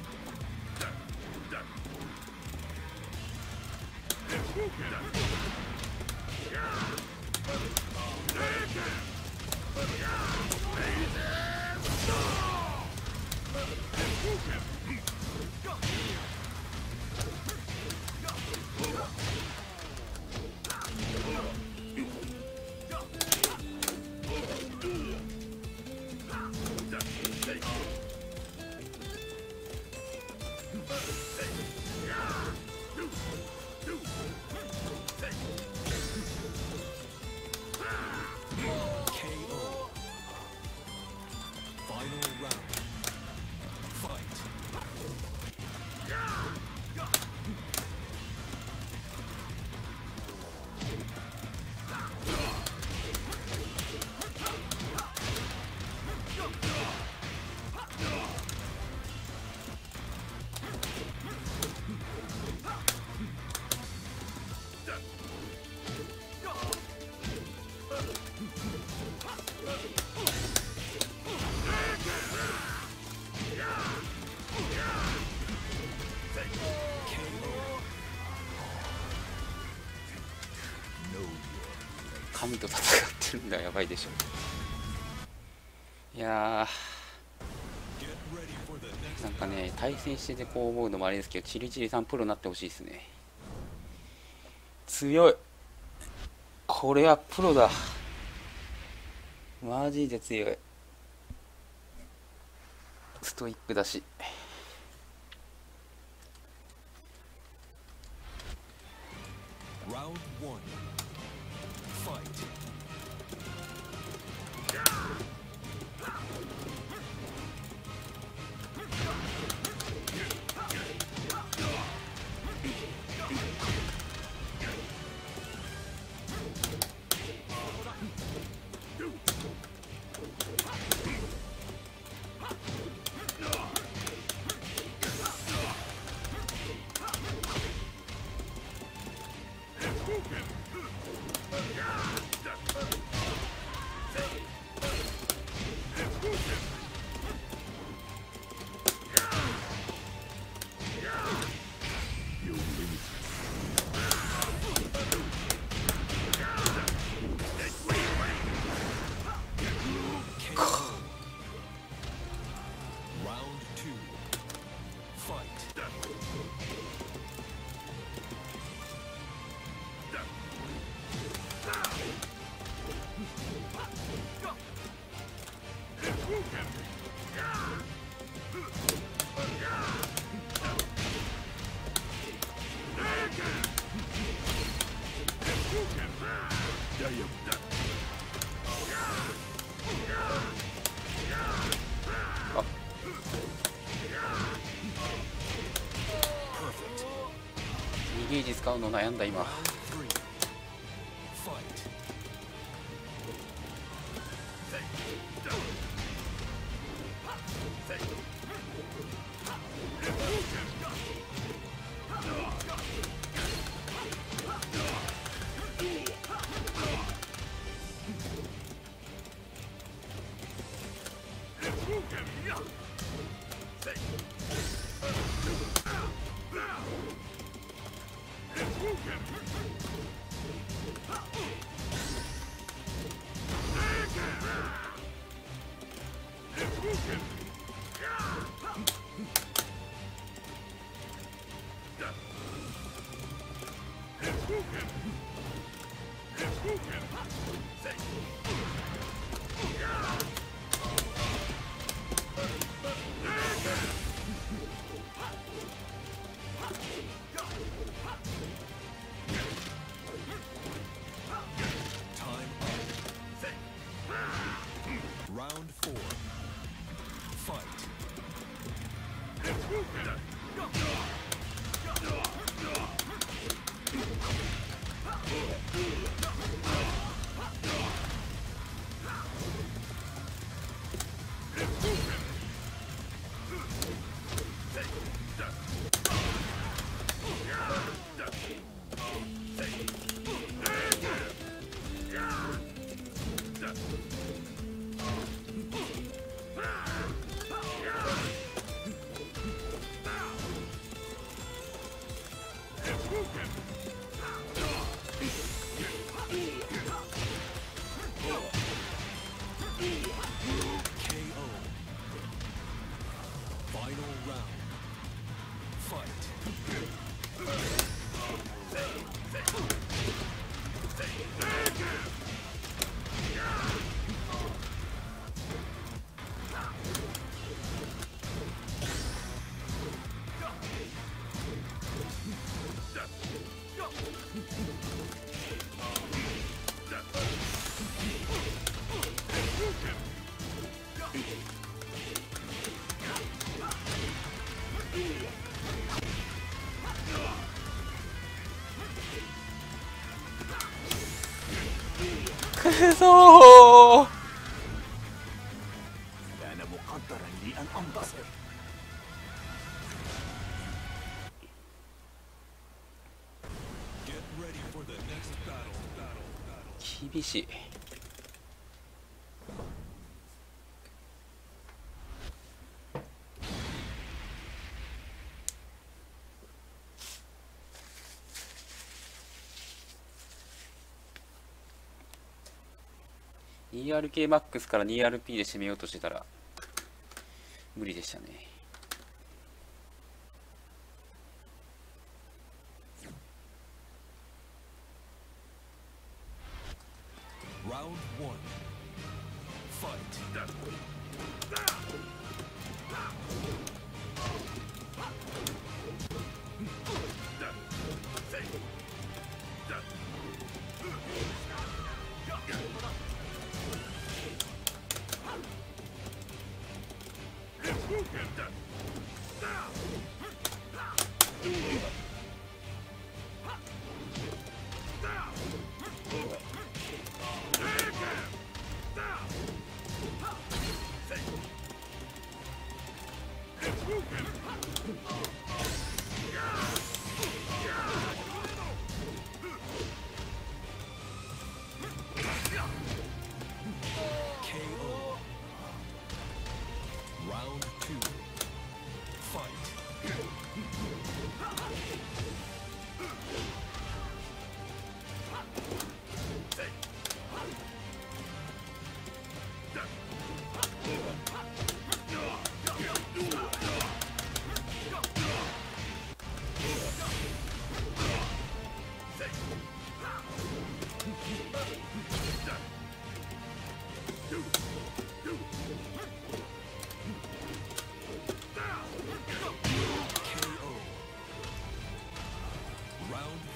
KO. Final round. Fight. 神と戦ってるんだ。やばいでしょ。いやー、なんかね、対戦しててこう思うのもあれですけど、チリチリさんプロになってほしいですね。強い。これはプロだ。マジで強い。ストイックだし。 Round one. Fight. ゲージ使うの悩んだ今。 Round three. Fight. Time up. Round four. Fight. KO. Final round. Fight. くそー。 كان مقدرا لي أن أنتصر. 厳しい。2RK マックスから 2RP で締めようとしてたら無理でしたね。 Round one. Fight. KO. Round two. Fight. KO. Round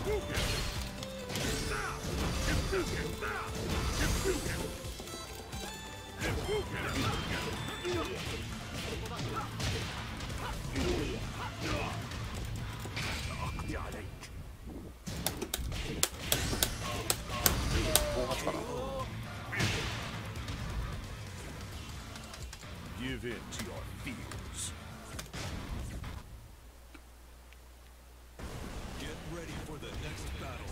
أقضي عليك. 暴発かな。 Give in to your fears. Get ready for the next battle.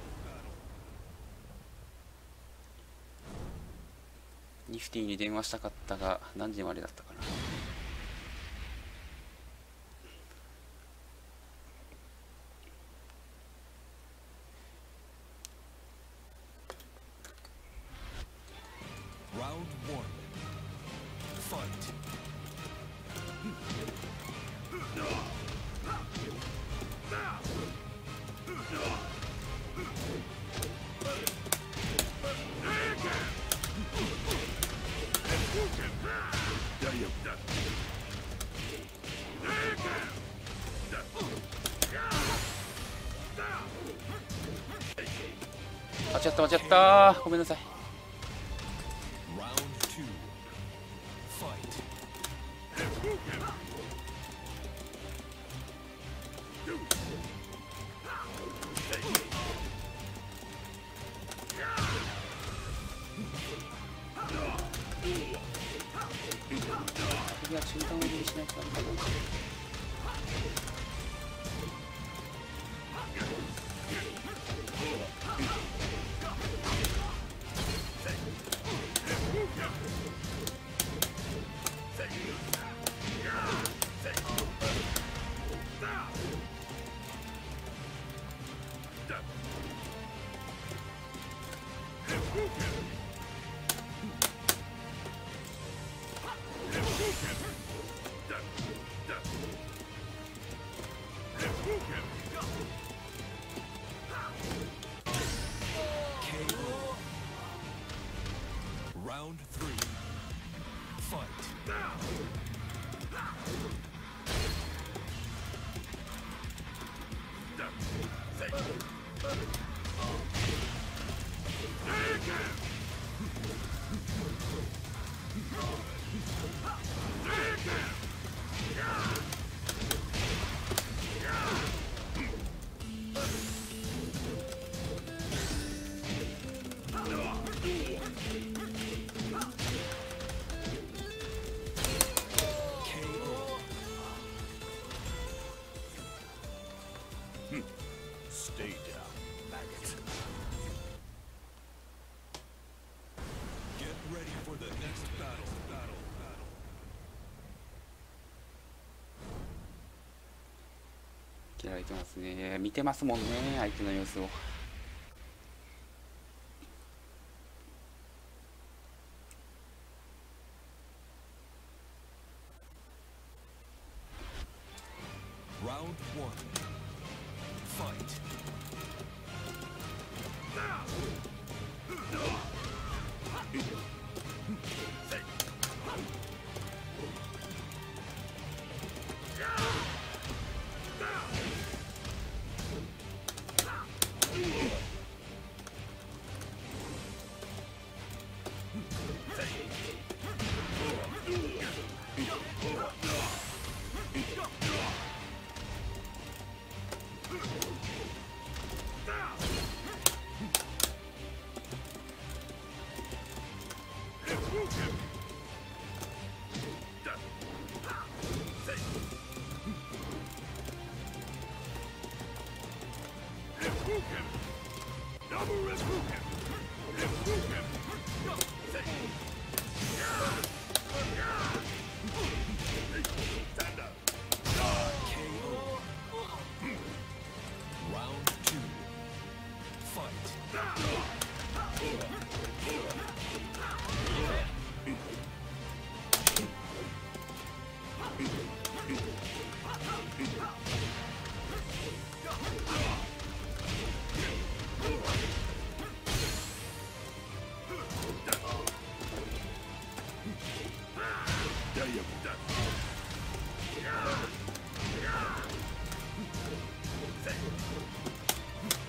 ニフティに電話したかったが何時までだったかな。 Round 1. Fight. 間違った間違った、ごめんなさい。 Round 2. Fight. いや、中間を入れしないとダメかな。 Round 3. Fight. 切られてますね。見てますもんね、相手の様子を。 Round 1. Fight. い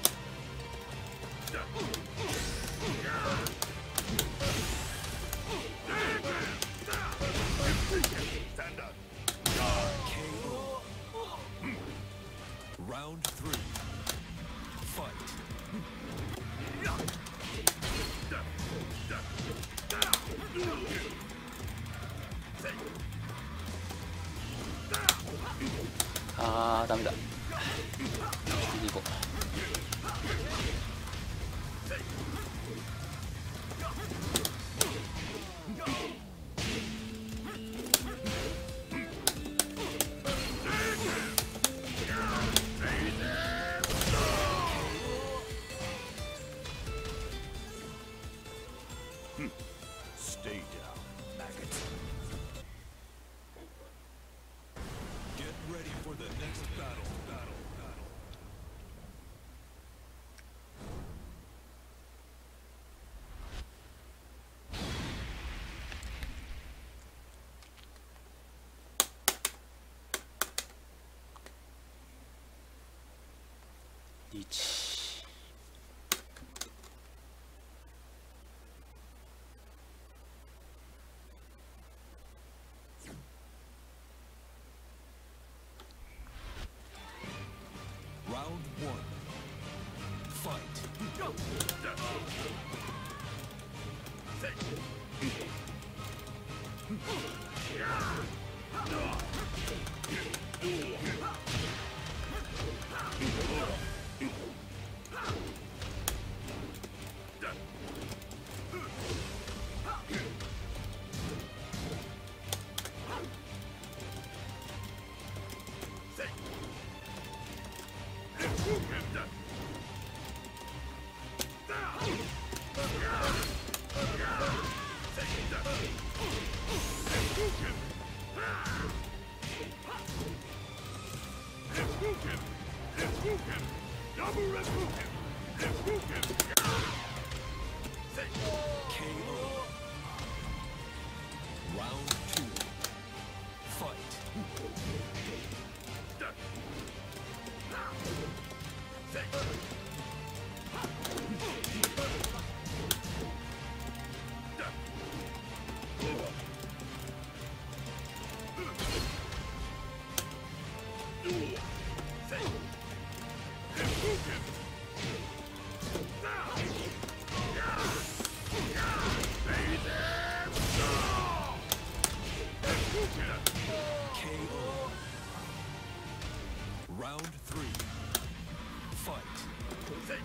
に行こ Stay down, maggot. Get ready for the next battle. う。1 Round one. Fight. KO. Round two. Fight. KO. Round three. Fight.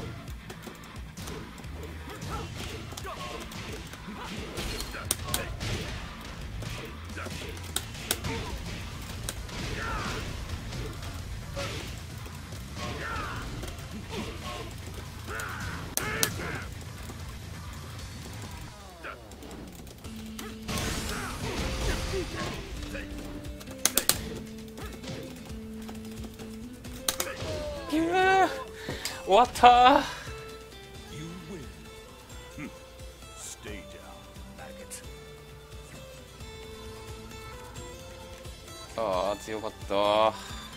終わったー。 You win. Stay down, maggot. ああ強かったー。